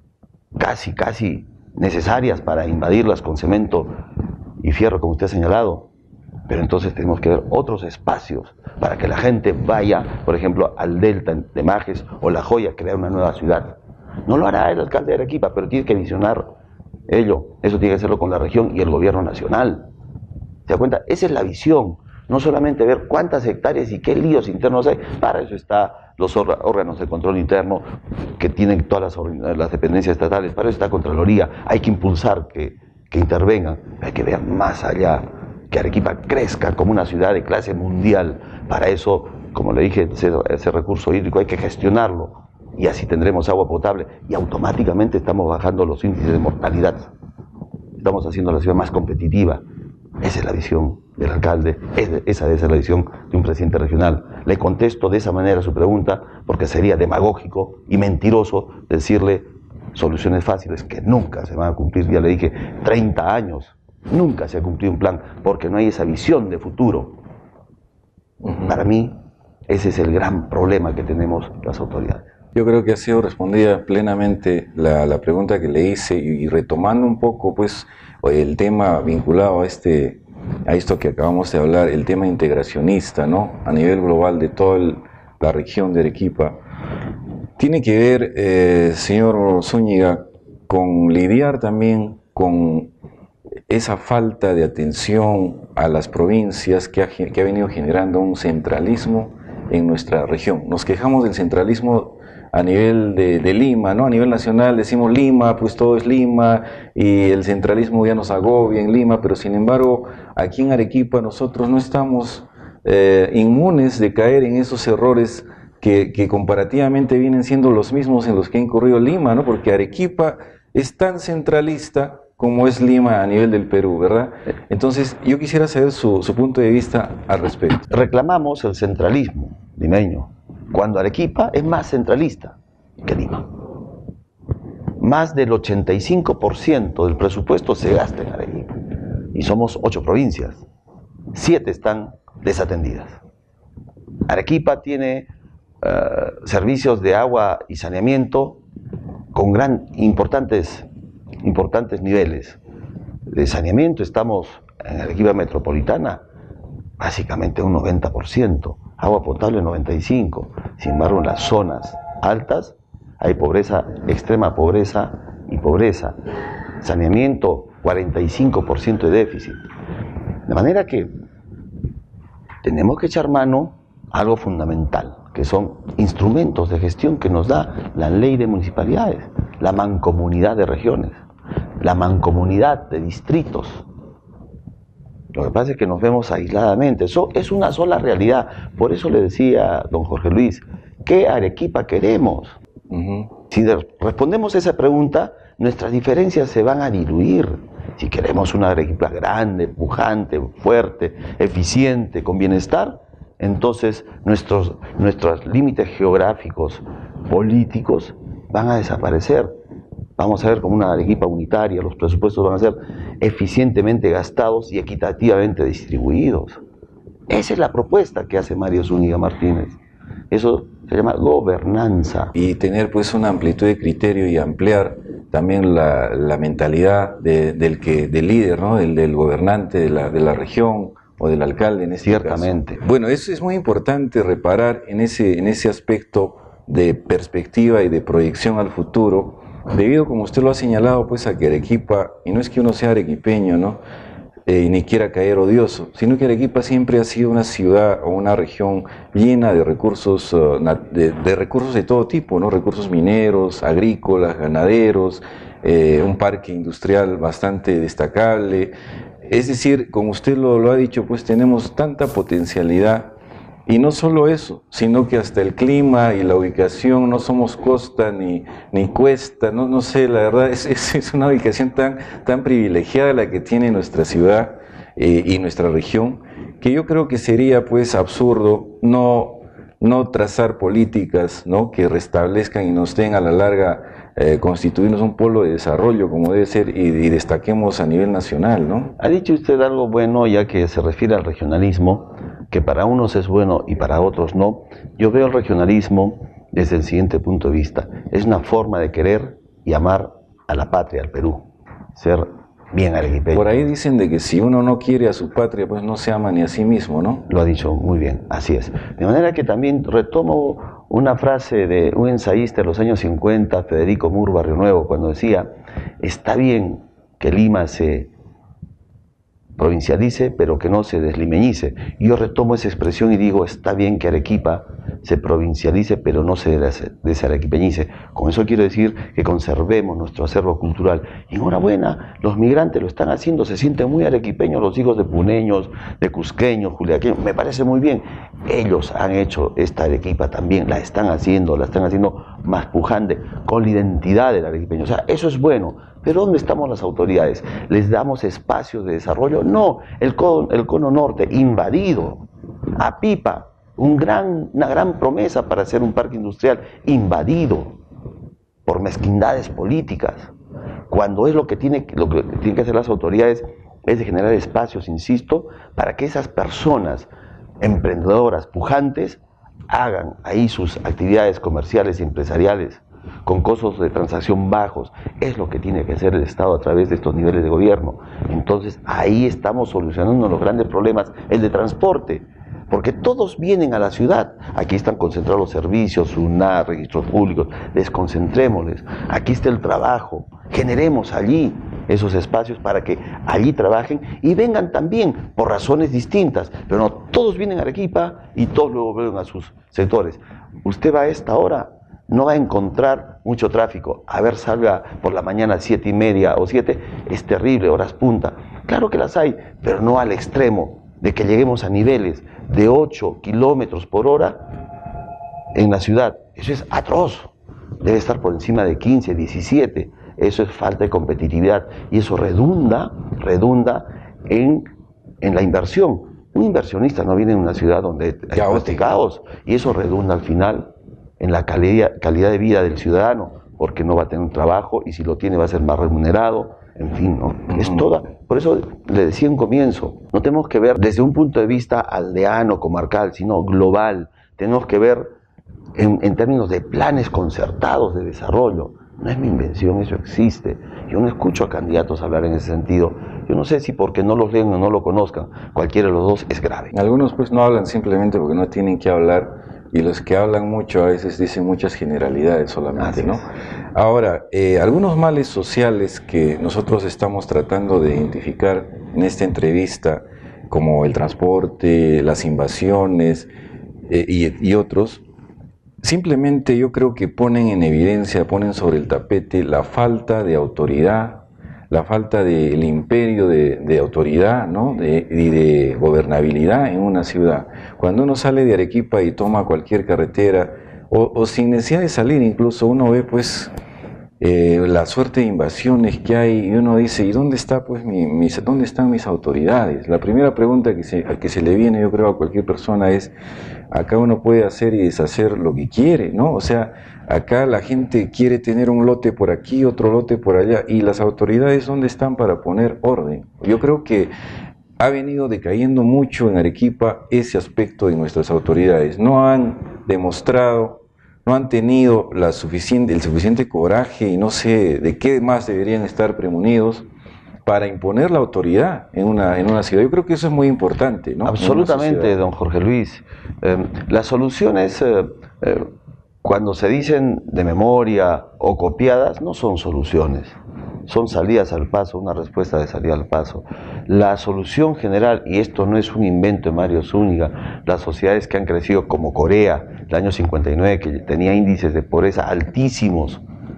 casi, casi necesarias para invadirlas con cemento y fierro, como usted ha señalado, pero entonces tenemos que ver otros espacios para que la gente vaya, por ejemplo, al Delta de Majes o La Joya, a crear una nueva ciudad. No lo hará el alcalde de Arequipa, pero tiene que visionar ello. Eso tiene que hacerlo con la región y el gobierno nacional. ¿Se da cuenta? Esa es la visión. No solamente ver cuántas hectáreas y qué líos internos hay. Para eso están los órganos de control interno que tienen todas las, las dependencias estatales. Para eso está Contraloría. Hay que impulsar que, que intervengan. Hay que ver más allá, que Arequipa crezca como una ciudad de clase mundial. Para eso, como le dije, ese, ese recurso hídrico hay que gestionarlo. Y así tendremos agua potable y automáticamente estamos bajando los índices de mortalidad. Estamos haciendo la ciudad más competitiva. Esa es la visión del alcalde, esa debe ser la visión de un presidente regional. Le contesto de esa manera su pregunta porque sería demagógico y mentiroso decirle soluciones fáciles que nunca se van a cumplir. Ya le dije, treinta años, nunca se ha cumplido un plan porque no hay esa visión de futuro. Uh-huh. Para mí, ese es el gran problema que tenemos las autoridades. Yo creo que ha sido respondida plenamente la, la pregunta que le hice, y, y retomando un poco pues el tema vinculado a este a esto que acabamos de hablar, el tema integracionista, ¿no? A nivel global de toda el, la región de Arequipa, tiene que ver, eh, señor Zúñiga, con lidiar también con esa falta de atención a las provincias que ha, que ha venido generando un centralismo en nuestra región. Nos quejamos del centralismo a nivel de, de Lima, ¿no? A nivel nacional decimos Lima, pues todo es Lima, y el centralismo ya nos agobia en Lima, pero sin embargo aquí en Arequipa nosotros no estamos eh, inmunes de caer en esos errores que, que comparativamente vienen siendo los mismos en los que ha incurrido Lima, ¿no? Porque Arequipa es tan centralista como es Lima a nivel del Perú, ¿verdad? Entonces yo quisiera saber su, su punto de vista al respecto. Reclamamos el centralismo limeño, cuando Arequipa es más centralista que Lima. Más del ochenta y cinco por ciento del presupuesto se gasta en Arequipa. Y somos ocho provincias. siete están desatendidas. Arequipa tiene uh, servicios de agua y saneamiento con gran, importantes, importantes niveles de saneamiento. Estamos en Arequipa metropolitana básicamente un noventa por ciento, agua potable noventa y cinco por ciento. Sin embargo, en las zonas altas hay pobreza, extrema pobreza y pobreza. Saneamiento, cuarenta y cinco por ciento de déficit. De manera que tenemos que echar mano a algo fundamental, que son instrumentos de gestión que nos da la ley de municipalidades, la mancomunidad de regiones, la mancomunidad de distritos. Lo que pasa es que nos vemos aisladamente. Eso es una sola realidad. Por eso le decía a don Jorge Luis, ¿qué Arequipa queremos? Uh-huh. Si respondemos a esa pregunta, nuestras diferencias se van a diluir. Si queremos una Arequipa grande, pujante, fuerte, eficiente, con bienestar, entonces nuestros, nuestros límites geográficos, políticos, van a desaparecer. Vamos a ver como una Arequipa unitaria, los presupuestos van a ser eficientemente gastados y equitativamente distribuidos. Esa es la propuesta que hace Mario Zúñiga Martínez. Eso se llama gobernanza. Y tener pues una amplitud de criterio y ampliar también la, la mentalidad de, del, que, del líder, ¿no? del, del gobernante de la, de la región o del alcalde en este Ciertamente. caso. Bueno, eso es muy importante, reparar en ese, en ese aspecto de perspectiva y de proyección al futuro, debido, como usted lo ha señalado, pues a que Arequipa, y no es que uno sea arequipeño, ¿no? Eh, ni quiera caer odioso, sino que Arequipa siempre ha sido una ciudad o una región llena de recursos, uh, de, de recursos de todo tipo, ¿no? Recursos mineros, agrícolas, ganaderos, eh, un parque industrial bastante destacable. Es decir, como usted lo, lo ha dicho, pues tenemos tanta potencialidad. Y no solo eso, sino que hasta el clima y la ubicación, no somos costa ni, ni cuesta, no, no sé, la verdad es, es, es una ubicación tan, tan privilegiada la que tiene nuestra ciudad eh, y nuestra región, que yo creo que sería pues absurdo no, no trazar políticas, ¿no? que restablezcan y nos den a la larga eh, constituirnos un polo de desarrollo como debe ser y, y destaquemos a nivel nacional, ¿no? Ha dicho usted algo bueno, ya que se refiere al regionalismo, que para unos es bueno y para otros no. Yo veo el regionalismo desde el siguiente punto de vista. Es una forma de querer y amar a la patria, al Perú. Ser bien arequipeño. Por ahí dicen de que si uno no quiere a su patria, pues no se ama ni a sí mismo, ¿no? Lo ha dicho muy bien, así es. De manera que también retomo una frase de un ensayista de los años cincuenta, Federico Mur Barrio Nuevo, cuando decía, está bien que Lima se provincialice, pero que no se deslimeñice. Yo retomo esa expresión y digo, está bien que Arequipa se provincialice, pero no se desarequipeñice. Con eso quiero decir que conservemos nuestro acervo cultural. Y enhorabuena, los migrantes lo están haciendo, se sienten muy arequipeños, los hijos de puneños, de cusqueños, juliaqueños, me parece muy bien. Ellos han hecho esta Arequipa también, la están haciendo, la están haciendo más pujante, con la identidad del arequipeño. O sea, eso es bueno. Pero ¿dónde estamos las autoridades? ¿Les damos espacios de desarrollo? No, el cono, el cono norte invadido, a pipa, un gran, una gran promesa para hacer un parque industrial invadido por mezquindades políticas, cuando es lo que, tiene, lo que tienen que hacer las autoridades es de generar espacios, insisto, para que esas personas emprendedoras, pujantes, hagan ahí sus actividades comerciales y empresariales con costos de transacción bajos. Es lo que tiene que hacer el Estado a través de estos niveles de gobierno. Entonces ahí estamos solucionando los grandes problemas, el de transporte, porque todos vienen a la ciudad. Aquí están concentrados los servicios, U N A, registros públicos, desconcentrémosles. Aquí está el trabajo, generemos allí esos espacios para que allí trabajen y vengan también por razones distintas, pero no todos vienen a Arequipa y todos luego vuelven a sus sectores. Usted va a esta hora, no va a encontrar mucho tráfico. A ver, salga por la mañana siete y media o siete, es terrible, horas punta. Claro que las hay, pero no al extremo de que lleguemos a niveles de ocho kilómetros por hora en la ciudad. Eso es atroz. Debe estar por encima de quince, diecisiete. Eso es falta de competitividad y eso redunda, redunda en, en la inversión. Un inversionista no viene en una ciudad donde hay este caos y eso redunda al final en la calidad, calidad de vida del ciudadano, porque no va a tener un trabajo y si lo tiene va a ser más remunerado en fin, ¿no? Uh-huh. Es toda, por eso le decía en comienzo, no tenemos que ver desde un punto de vista aldeano, comarcal, sino global, tenemos que ver en, en términos de planes concertados de desarrollo. No es mi invención, eso existe. Yo no escucho a candidatos hablar en ese sentido. Yo no sé si porque no los leen o no lo conozcan, cualquiera de los dos es grave. Algunos pues no hablan simplemente porque no tienen que hablar, y los que hablan mucho a veces dicen muchas generalidades solamente, ¿no? Ahora, eh, algunos males sociales que nosotros estamos tratando de identificar en esta entrevista, como el transporte, las invasiones eh, y, y otros, simplemente yo creo que ponen en evidencia, ponen sobre el tapete la falta de autoridad, la falta del imperio de, de autoridad, ¿no? de, y de gobernabilidad en una ciudad. Cuando uno sale de Arequipa y toma cualquier carretera, o, o sin necesidad de salir incluso, uno ve pues eh, la suerte de invasiones que hay, y uno dice, ¿y dónde está pues mi, mis, dónde están mis autoridades? La primera pregunta que se, que se le viene, yo creo, a cualquier persona es, acá uno puede hacer y deshacer lo que quiere, ¿no? O sea, acá la gente quiere tener un lote por aquí, otro lote por allá, y las autoridades, ¿dónde están para poner orden? Yo creo que ha venido decayendo mucho en Arequipa ese aspecto de nuestras autoridades. No han demostrado, no han tenido la suficiente, el suficiente coraje, y no sé de qué más deberían estar premunidos para imponer la autoridad en una, en una ciudad. Yo creo que eso es muy importante, ¿no? Absolutamente, don Jorge Luis. Eh, las soluciones, eh, eh, cuando se dicen de memoria o copiadas, no son soluciones, son salidas al paso, una respuesta de salida al paso. La solución general, y esto no es un invento de Mario Zúñiga, las sociedades que han crecido como Corea, el año cincuenta y nueve, que tenía índices de pobreza altísimos,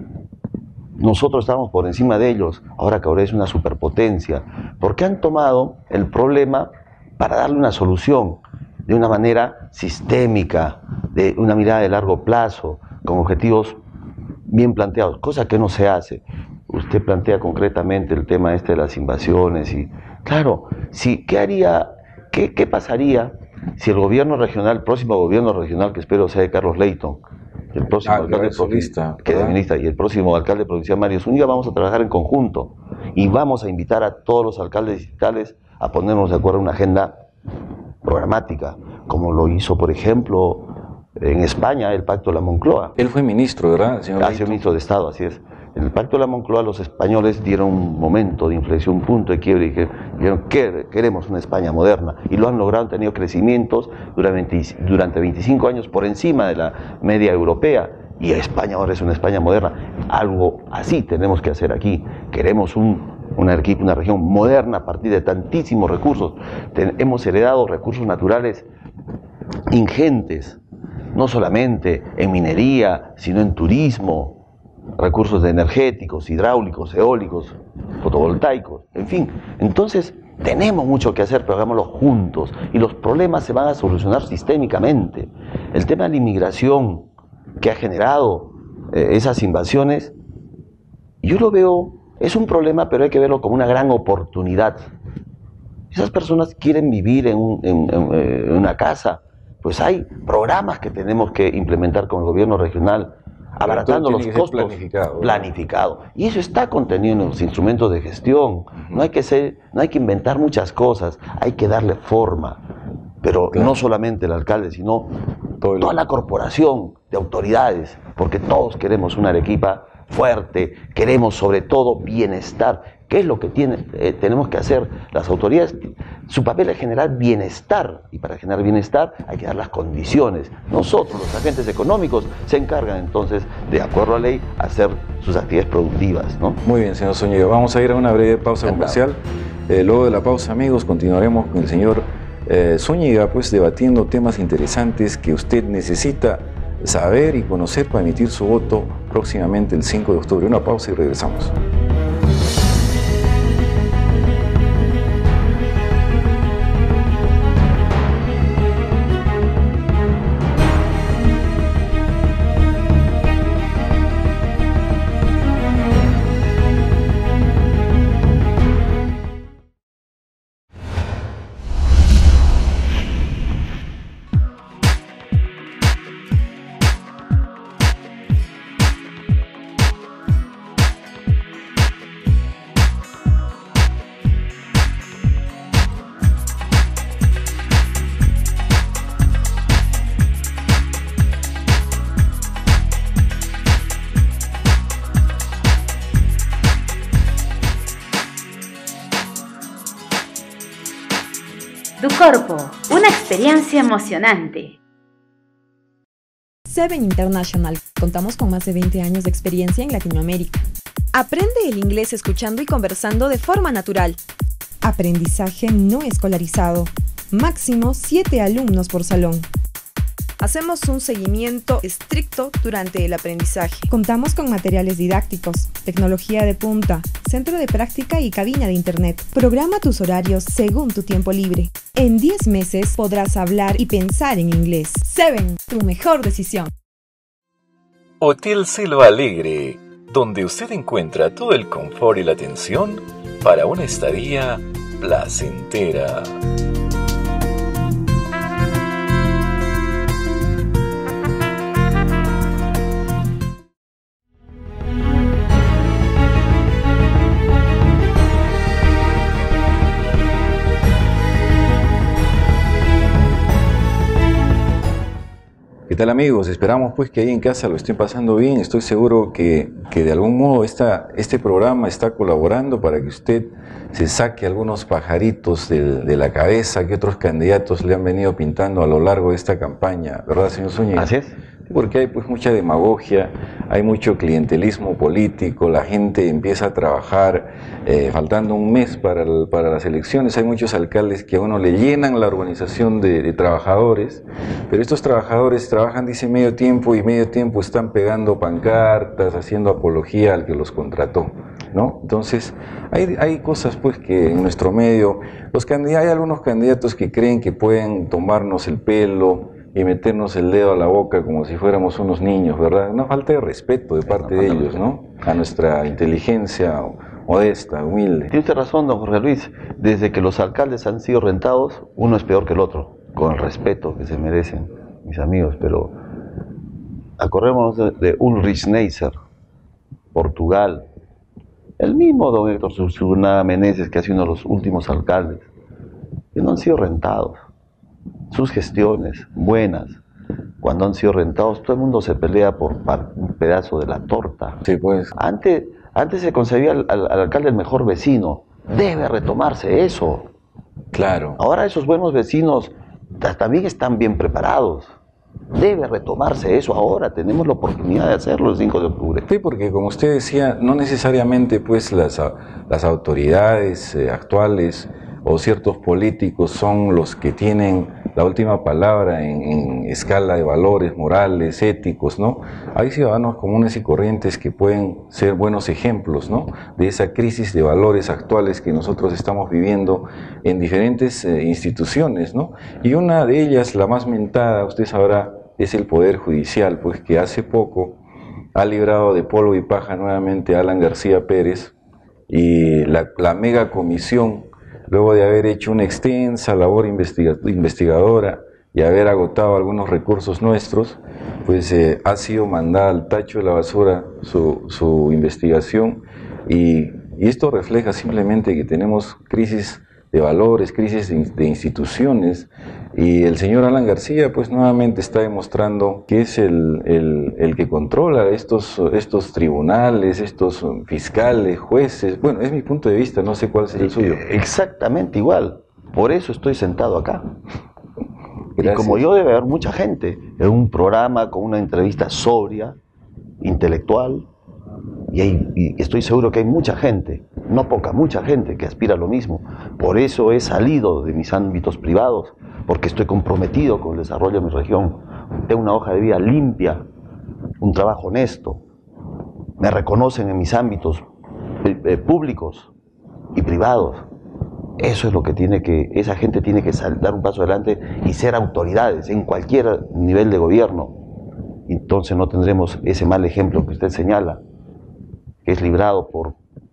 nosotros estamos por encima de ellos, ahora Corea es una superpotencia, porque han tomado el problema para darle una solución de una manera sistémica, de una mirada de largo plazo, con objetivos bien planteados, cosa que no se hace. Usted plantea concretamente el tema este de las invasiones y, claro, si, ¿qué haría, qué, qué pasaría si el gobierno regional, el próximo gobierno regional, que espero sea de Carlos Leyton, el próximo ah, alcalde provincial, que es ministra, y el próximo alcalde provincial Mario Zúñiga, vamos a trabajar en conjunto y vamos a invitar a todos los alcaldes distritales a ponernos de acuerdo en una agenda programática, como lo hizo, por ejemplo, en España, el Pacto de la Moncloa. Él fue ministro, ¿verdad, señor? Ha sido ministro de Estado, así es. En el Pacto de la Moncloa los españoles dieron un momento de inflexión, un punto de quiebre, y dijeron que queremos una España moderna, y lo han logrado, han tenido crecimientos durante, durante veinticinco años por encima de la media europea, y España ahora es una España moderna. Algo así tenemos que hacer aquí. Queremos un, una, una región moderna a partir de tantísimos recursos. Ten, hemos heredado recursos naturales ingentes, no solamente en minería, sino en turismo, recursos energéticos, hidráulicos, eólicos, fotovoltaicos, en fin. Entonces, tenemos mucho que hacer, pero hagámoslo juntos, y los problemas se van a solucionar sistémicamente. El tema de la inmigración que ha generado eh, esas invasiones, yo lo veo, es un problema, pero hay que verlo como una gran oportunidad. Esas personas quieren vivir en, un, en, en, en una casa, pues hay programas que tenemos que implementar con el gobierno regional, abaratando los costos, planificado, planificado. Y eso está contenido en los instrumentos de gestión. Uh-huh. No hay que ser, no hay que inventar muchas cosas, hay que darle forma. Pero claro, no solamente el alcalde, sino Todo toda la corporación de autoridades, porque todos queremos una Arequipa fuerte, queremos sobre todo bienestar. ¿Qué es lo que tiene, eh, tenemos que hacer las autoridades? Su papel es generar bienestar, y para generar bienestar hay que dar las condiciones. Nosotros, los agentes económicos, se encargan entonces, de acuerdo a la ley, hacer sus actividades productivas, ¿no? Muy bien, señor Zúñiga. Vamos a ir a una breve pausa comercial. Eh, luego de la pausa, amigos, continuaremos con el señor eh, Zúñiga, pues debatiendo temas interesantes que usted necesita saber y conocer para emitir su voto próximamente el cinco de octubre. Una pausa y regresamos. Ducorpo, una experiencia emocionante. Seven International. Contamos con más de veinte años de experiencia en Latinoamérica. Aprende el inglés escuchando y conversando de forma natural. Aprendizaje no escolarizado. Máximo siete alumnos por salón. Hacemos un seguimiento estricto durante el aprendizaje. Contamos con materiales didácticos, tecnología de punta, centro de práctica y cabina de internet. Programa tus horarios según tu tiempo libre. En diez meses podrás hablar y pensar en inglés. Seven, tu mejor decisión. Hotel Selva Alegre, donde usted encuentra todo el confort y la atención para una estadía placentera. ¿Qué tal, amigos? Esperamos pues que ahí en casa lo estén pasando bien. Estoy seguro que, que de algún modo esta, este programa está colaborando para que usted se saque algunos pajaritos de, de la cabeza que otros candidatos le han venido pintando a lo largo de esta campaña, ¿verdad, señor Zúñiga? Así es. Porque hay pues mucha demagogia, hay mucho clientelismo político, la gente empieza a trabajar eh, faltando un mes para, el, para las elecciones. Hay muchos alcaldes que a uno le llenan la organización de, de trabajadores, pero estos trabajadores trabajan, dice, medio tiempo y medio tiempo están pegando pancartas, haciendo apología al que los contrató, ¿no? Entonces, hay, hay cosas pues que en nuestro medio, los candidatos, hay algunos candidatos que creen que pueden tomarnos el pelo y meternos el dedo a la boca como si fuéramos unos niños, ¿verdad? Una falta de respeto de parte de ellos, ¿no? A nuestra inteligencia modesta, humilde. Tiene usted razón, don Jorge Luis. Desde que los alcaldes han sido rentados, uno es peor que el otro, con el respeto que se merecen, mis amigos. Pero acordémonos de, de Ulrich Neisser, Portugal, el mismo don Héctor Surnaga Meneses, que ha sido uno de los últimos alcaldes, que no han sido rentados. Sus gestiones buenas, cuando han sido rentados, todo el mundo se pelea por un pedazo de la torta. Sí, pues. Antes, antes se concebía al, al, al alcalde el mejor vecino. Debe retomarse eso. Claro. Ahora esos buenos vecinos también están bien preparados. Debe retomarse eso ahora. Tenemos la oportunidad de hacerlo el cinco de octubre. Sí, porque como usted decía, no necesariamente pues las, las autoridades eh, actuales o ciertos políticos son los que tienen la última palabra en, en escala de valores morales, éticos, ¿no? Hay ciudadanos comunes y corrientes que pueden ser buenos ejemplos, ¿no? De esa crisis de valores actuales que nosotros estamos viviendo en diferentes eh, instituciones, ¿no? Y una de ellas, la más mentada, usted sabrá, es el Poder Judicial, pues que hace poco ha librado de polvo y paja nuevamente a Alan García Pérez y la, la mega comisión, luego de haber hecho una extensa labor investiga investigadora y haber agotado algunos recursos nuestros, pues eh, ha sido mandada al tacho de la basura su, su investigación y, y esto refleja simplemente que tenemos crisis de valores, crisis de, de instituciones, y el señor Alan García pues nuevamente está demostrando que es el, el, el que controla estos, estos tribunales, estos fiscales, jueces. Bueno, es mi punto de vista, no sé cuál es el suyo. Exactamente igual, por eso estoy sentado acá. Gracias. Y como yo, debe haber mucha gente en un programa con una entrevista sobria, intelectual, y, hay, y estoy seguro que hay mucha gente, no poca, mucha gente que aspira a lo mismo. Por eso he salido de mis ámbitos privados, porque estoy comprometido con el desarrollo de mi región. Tengo una hoja de vida limpia, un trabajo honesto. Me reconocen en mis ámbitos eh, públicos y privados. Eso es lo que tiene que, esa gente tiene que dar un paso adelante y ser autoridades en cualquier nivel de gobierno. Entonces no tendremos ese mal ejemplo que usted señala, que es librado por,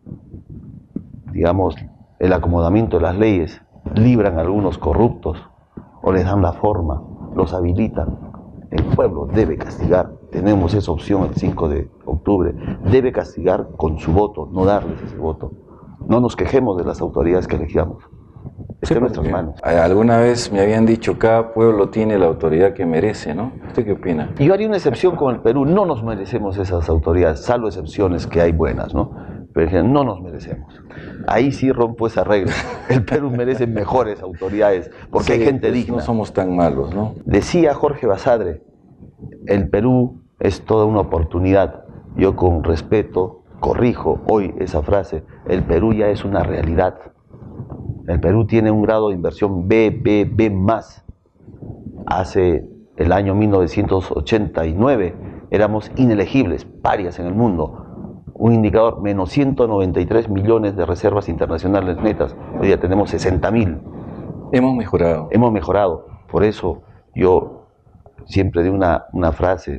digamos, el acomodamiento de las leyes. Libran a algunos corruptos o les dan la forma, los habilitan. El pueblo debe castigar, tenemos esa opción el cinco de octubre, debe castigar con su voto, no darles ese voto. No nos quejemos de las autoridades que elegimos. Está en nuestras manos. Alguna vez me habían dicho, cada pueblo tiene la autoridad que merece, ¿no? ¿Usted qué opina? Y yo haría una excepción con el Perú. No nos merecemos esas autoridades, salvo excepciones que hay buenas, ¿no? pero dijeron, no nos merecemos. Ahí sí rompo esa regla. El Perú merece mejores autoridades, porque sí, hay gente pues digna. No somos tan malos, ¿no? Decía Jorge Basadre, el Perú es toda una oportunidad. Yo con respeto corrijo hoy esa frase. El Perú ya es una realidad. El Perú tiene un grado de inversión B, B, B más. Hace el año mil novecientos ochenta y nueve éramos inelegibles, parias en el mundo. Un indicador, menos ciento noventa y tres millones de reservas internacionales netas. Hoy día tenemos sesenta mil. Hemos mejorado. Hemos mejorado. Por eso yo siempre di una, una frase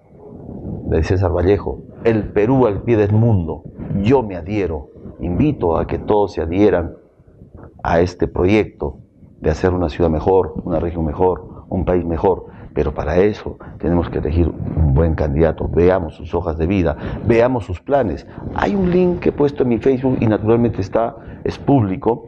de César Vallejo: el Perú al pie del mundo, yo me adhiero. Invito a que todos se adhieran a este proyecto de hacer una ciudad mejor, una región mejor, un país mejor. Pero para eso tenemos que elegir un buen candidato. Veamos sus hojas de vida, veamos sus planes. Hay un link que he puesto en mi Facebook y naturalmente está, es público,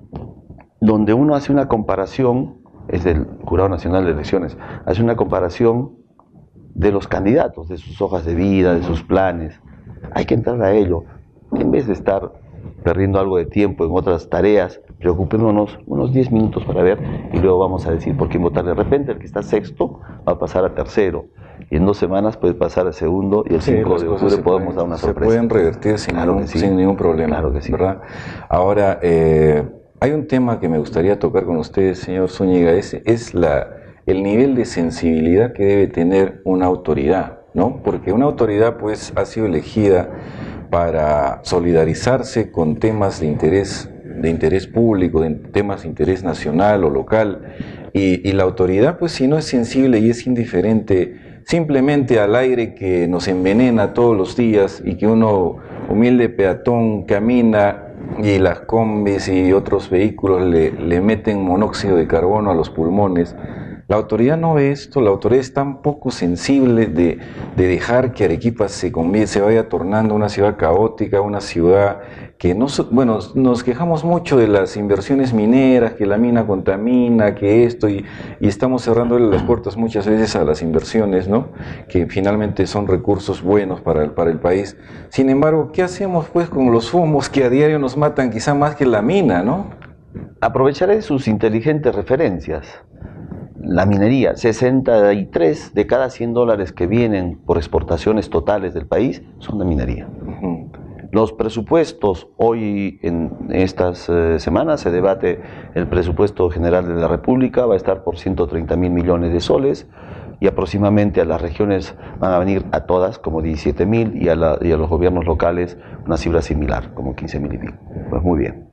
donde uno hace una comparación, es del Jurado Nacional de Elecciones, hace una comparación de los candidatos, de sus hojas de vida, de sus planes. Hay que entrar a ello, en vez de estar perdiendo algo de tiempo en otras tareas. Preocupémonos unos diez minutos para ver y luego vamos a decir por quién votar. De repente el que está sexto va a pasar a tercero y en dos semanas puede pasar a segundo y el sí, cinco de octubre podemos pueden, dar una se sorpresa. Se pueden revertir sin, claro ningún, sí. sin ningún problema. Claro que sí. ¿Verdad? Ahora, eh, hay un tema que me gustaría tocar con usted, señor Zúñiga, es, es la, el nivel de sensibilidad que debe tener una autoridad, ¿no? Porque una autoridad pues ha sido elegida para solidarizarse con temas de interés, de interés público, de temas de interés nacional o local, y, y la autoridad pues si no es sensible y es indiferente simplemente al aire que nos envenena todos los días y que uno, humilde peatón, camina y las combis y otros vehículos le, le meten monóxido de carbono a los pulmones. La autoridad no ve esto, la autoridad es tan poco sensible de, de dejar que Arequipa se, se vaya tornando una ciudad caótica, una ciudad que no... Bueno, nos quejamos mucho de las inversiones mineras, que la mina contamina, que esto, y, y estamos cerrándole las puertas muchas veces a las inversiones, ¿no? Que finalmente son recursos buenos para el, para el país. Sin embargo, ¿qué hacemos pues con los humos que a diario nos matan quizá más que la mina, ¿no? Aprovecharé sus inteligentes referencias. La minería, sesenta y tres de cada cien dólares que vienen por exportaciones totales del país son de minería. Uh-huh. Los presupuestos, hoy en estas eh, semanas se debate el presupuesto general de la República, va a estar por ciento treinta mil millones de soles y aproximadamente a las regiones van a venir a todas como diecisiete mil y, y a los gobiernos locales una cifra similar, como quince mil y pico. Pues muy bien.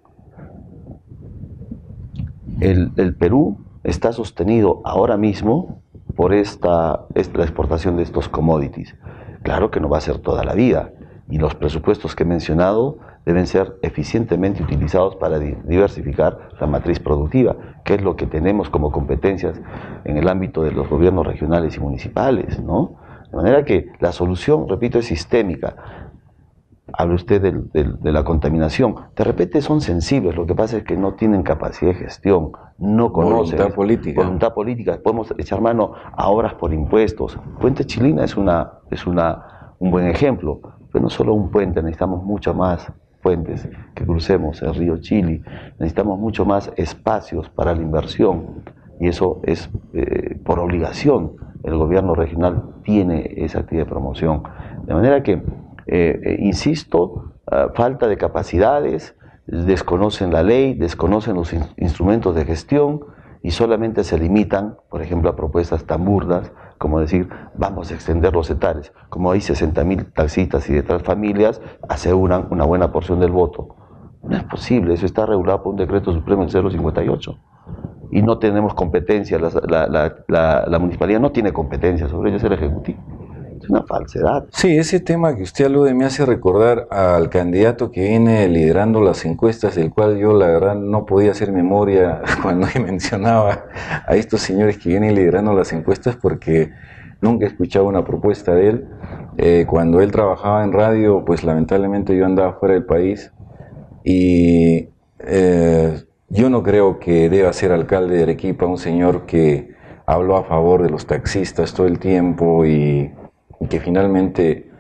El, el Perú está sostenido ahora mismo por esta, esta la exportación de estos commodities. Claro que no va a ser toda la vida, y los presupuestos que he mencionado deben ser eficientemente utilizados para diversificar la matriz productiva, que es lo que tenemos como competencias en el ámbito de los gobiernos regionales y municipales, ¿no? De manera que la solución, repito, es sistémica. Habla usted de, de, de la contaminación. De repente son sensibles, lo que pasa es que no tienen capacidad de gestión, no conocen. Voluntad política. Voluntad política. Podemos echar mano a obras por impuestos. Puente Chilina es, una, es una, un buen ejemplo, pero no solo un puente, necesitamos mucho más puentes que crucemos el río Chili, necesitamos mucho más espacios para la inversión, y eso es eh, por obligación. El gobierno regional tiene esa actividad de promoción. De manera que Eh, eh, insisto, uh, falta de capacidades, desconocen la ley, desconocen los in instrumentos de gestión y solamente se limitan, por ejemplo, a propuestas tan burdas como decir, vamos a extender los etares. Como hay sesenta mil taxistas y detrás familias, aseguran una buena porción del voto. No es posible, eso está regulado por un decreto supremo en cero cincuenta y ocho. Y no tenemos competencia, la, la, la, la, la municipalidad no tiene competencia sobre ello, es el Ejecutivo. Es una falsedad. Sí, ese tema que usted alude me hace recordar al candidato que viene liderando las encuestas, del cual yo la verdad no podía hacer memoria cuando mencionaba a estos señores que vienen liderando las encuestas, porque nunca he escuchado una propuesta de él. Eh, cuando él trabajaba en radio, pues lamentablemente yo andaba fuera del país y eh, yo no creo que deba ser alcalde de Arequipa un señor que habló a favor de los taxistas todo el tiempo y que finalmente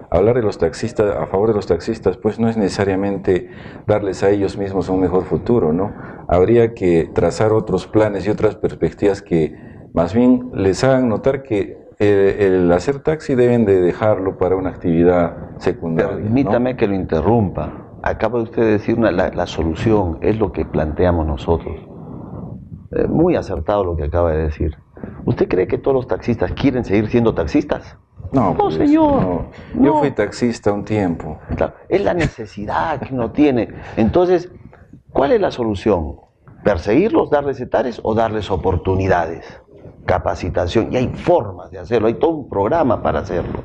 hablar de los taxistas, a favor de los taxistas, pues no es necesariamente darles a ellos mismos un mejor futuro, ¿no? Habría que trazar otros planes y otras perspectivas que más bien les hagan notar que el, el hacer taxi deben de dejarlo para una actividad secundaria. Permítame, ¿no? que lo interrumpa. Acaba usted de decir una, la, la solución, es lo que planteamos nosotros. Eh, muy acertado lo que acaba de decir. ¿Usted cree que todos los taxistas quieren seguir siendo taxistas? No, no pues, señor. no. Yo No. fui taxista un tiempo. Claro, es la necesidad que uno tiene. Entonces, ¿cuál es la solución? ¿Perseguirlos, darles etares o darles oportunidades? Capacitación. Y hay formas de hacerlo, hay todo un programa para hacerlo.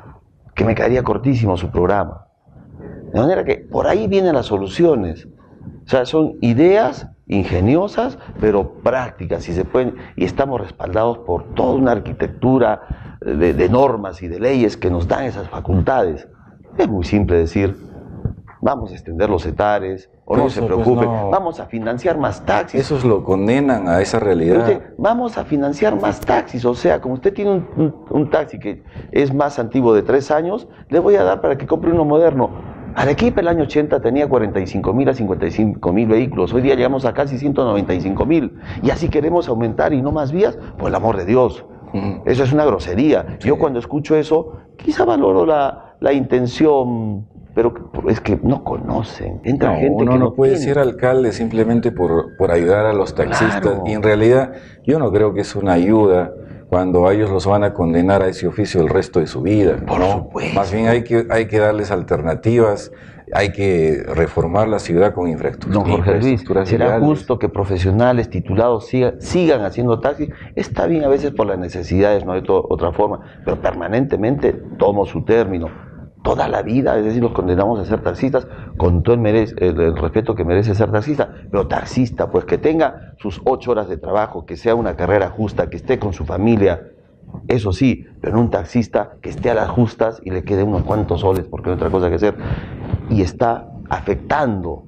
Que me caería cortísimo su programa. De manera que por ahí vienen las soluciones. O sea, son ideas ingeniosas, pero prácticas, y se pueden, y estamos respaldados por toda una arquitectura de, de normas y de leyes que nos dan esas facultades. Es muy simple decir, vamos a extender los etares, o no Eso, se pues, preocupe, no. vamos a financiar más taxis. Esos lo condenan a esa realidad. Usted, vamos a financiar más taxis, o sea, como usted tiene un, un, un taxi que es más antiguo de tres años, le voy a dar para que compre uno moderno. Arequipa el año ochenta tenía cuarenta y cinco mil a cincuenta y cinco mil vehículos, hoy día llegamos a casi ciento noventa y cinco mil, y así queremos aumentar y no más vías, por el amor de Dios. Mm. Eso es una grosería. Sí. Yo cuando escucho eso, quizá valoro la, la intención, pero es que no conocen. Entra no, gente uno que no, no puede tiene. ser alcalde simplemente por, por ayudar a los taxistas. Claro. Y en realidad yo no creo que es una ayuda cuando a ellos los van a condenar a ese oficio el resto de su vida. Por ¿no? supuesto. Más bien hay que, hay que darles alternativas, hay que reformar la ciudad con infraestructura. Don Jorge Luis, ¿será ideales. justo que profesionales titulados siga, sigan haciendo taxi? Está bien a veces por las necesidades, no de to- otra forma, pero permanentemente tomo su término. Toda la vida, es decir, los condenamos a ser taxistas con todo el, merece, el, el respeto que merece ser taxista, pero taxista, pues que tenga sus ocho horas de trabajo, que sea una carrera justa, que esté con su familia, eso sí, pero no un taxista que esté a las justas y le quede unos cuantos soles porque no hay otra cosa que hacer, y está afectando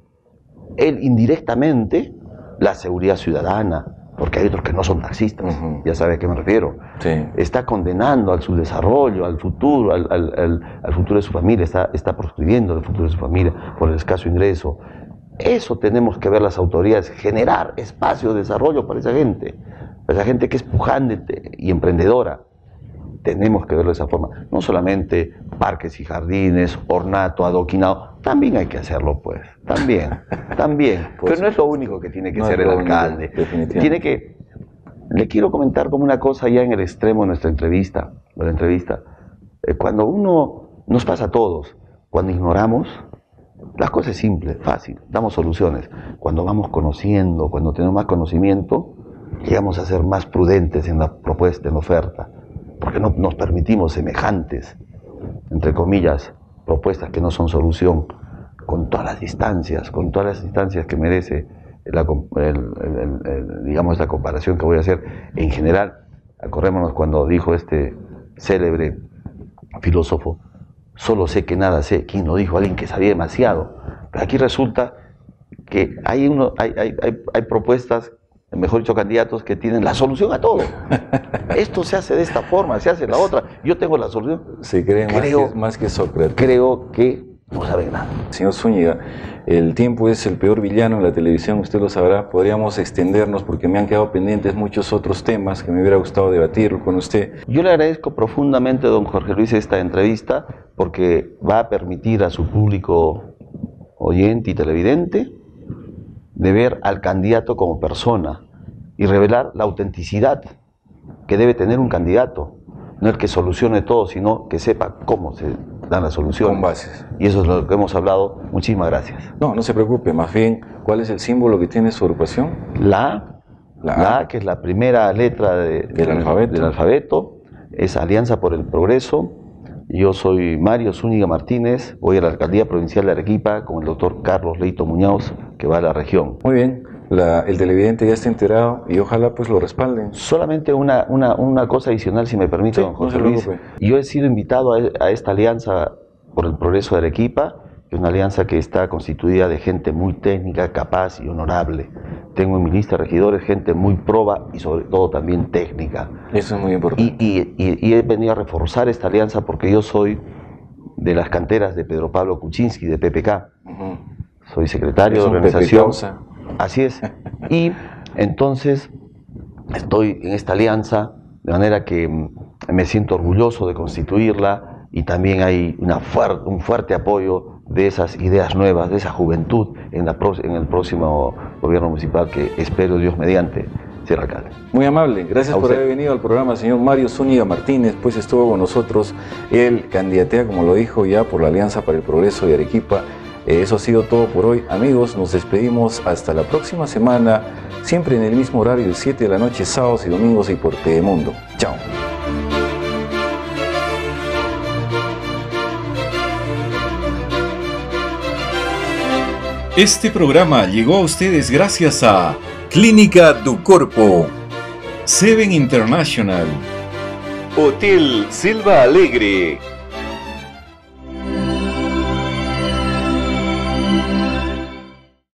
él indirectamente la seguridad ciudadana, porque hay otros que no son taxistas, uh-huh. ya sabe a qué me refiero. Sí. Está condenando al su desarrollo, al futuro, al, al, al, al futuro de su familia, está, está proscribiendo el futuro de su familia por el escaso ingreso. Eso tenemos que ver las autoridades, generar espacio de desarrollo para esa gente, para esa gente que es pujante y emprendedora. Tenemos que verlo de esa forma. No solamente parques y jardines, ornato, adoquinado, también hay que hacerlo, pues. También, también. Pues, pero no es lo único que tiene que no ser el alcalde. Único, tiene que. Le quiero comentar como una cosa ya en el extremo de nuestra entrevista. De la entrevista. Eh, cuando uno. Nos pasa a todos. Cuando ignoramos, las cosas es simple, fácil. Damos soluciones. Cuando vamos conociendo, cuando tenemos más conocimiento, llegamos a ser más prudentes en la propuesta, en la oferta. Porque no nos permitimos semejantes, entre comillas, propuestas que no son solución, con todas las distancias, con todas las distancias que merece la, el, el, el, digamos, esta comparación que voy a hacer en general. Acordémonos cuando dijo este célebre filósofo, solo sé que nada sé. ¿Quién lo dijo? Alguien que sabía demasiado. Pero aquí resulta que hay, uno, hay, hay, hay, hay propuestas, mejor dicho, candidatos que tienen la solución a todo. Esto se hace de esta forma, se hace de la otra. Yo tengo la solución. Se creen creo, más, que, más que Sócrates. Creo que no saben nada. Señor Zúñiga, el tiempo es el peor villano en la televisión, usted lo sabrá. Podríamos extendernos porque me han quedado pendientes muchos otros temas que me hubiera gustado debatir con usted. Yo le agradezco profundamente, don Jorge Luis, esta entrevista porque va a permitir a su público oyente y televidente de ver al candidato como persona y revelar la autenticidad que debe tener un candidato, no el que solucione todo, sino que sepa cómo se dan las soluciones. Con bases. Y eso es lo que hemos hablado. Muchísimas gracias. No, no se preocupe, más bien, ¿cuál es el símbolo que tiene su agrupación? La A, la, la A, que es la primera letra de, del, del, alfabeto. del alfabeto, es Alianza por el Progreso. Yo soy Mario Zúñiga Martínez, voy a la Alcaldía Provincial de Arequipa con el doctor Carlos Leito Muñoz, que va a la región. Muy bien, la, el televidente ya está enterado y ojalá pues lo respalden. Solamente una, una, una cosa adicional, si me permite, sí, don José no Luis. Yo he sido invitado a, a esta Alianza por el Progreso de Arequipa, que es una alianza que está constituida de gente muy técnica, capaz y honorable. Tengo en mi lista de regidores gente muy proba y sobre todo también técnica. Eso es muy importante. Y, y, y, y he venido a reforzar esta alianza porque yo soy de las canteras de Pedro Pablo Kuczynski, de P P K. Uh-huh. Soy secretario Es de un organización. P P Causa. Así es. Y entonces estoy en esta alianza, de manera que me siento orgulloso de constituirla, y también hay una fuer- un fuerte apoyo de esas ideas nuevas, de esa juventud en, la pro- en el próximo gobierno municipal, que espero Dios mediante ser alcalde. Muy amable, gracias A por usted. haber venido al programa, señor Mario Zúñiga Martínez. Pues estuvo con nosotros, él candidatea, como lo dijo ya, por la Alianza para el Progreso de Arequipa. Eh, eso ha sido todo por hoy, amigos. Nos despedimos hasta la próxima semana, siempre en el mismo horario, siete de la noche, sábados y domingos, y por Telemundo. Chao. Este programa llegó a ustedes gracias a Clínica do Corpo, Seven International, Hotel Silva Alegre,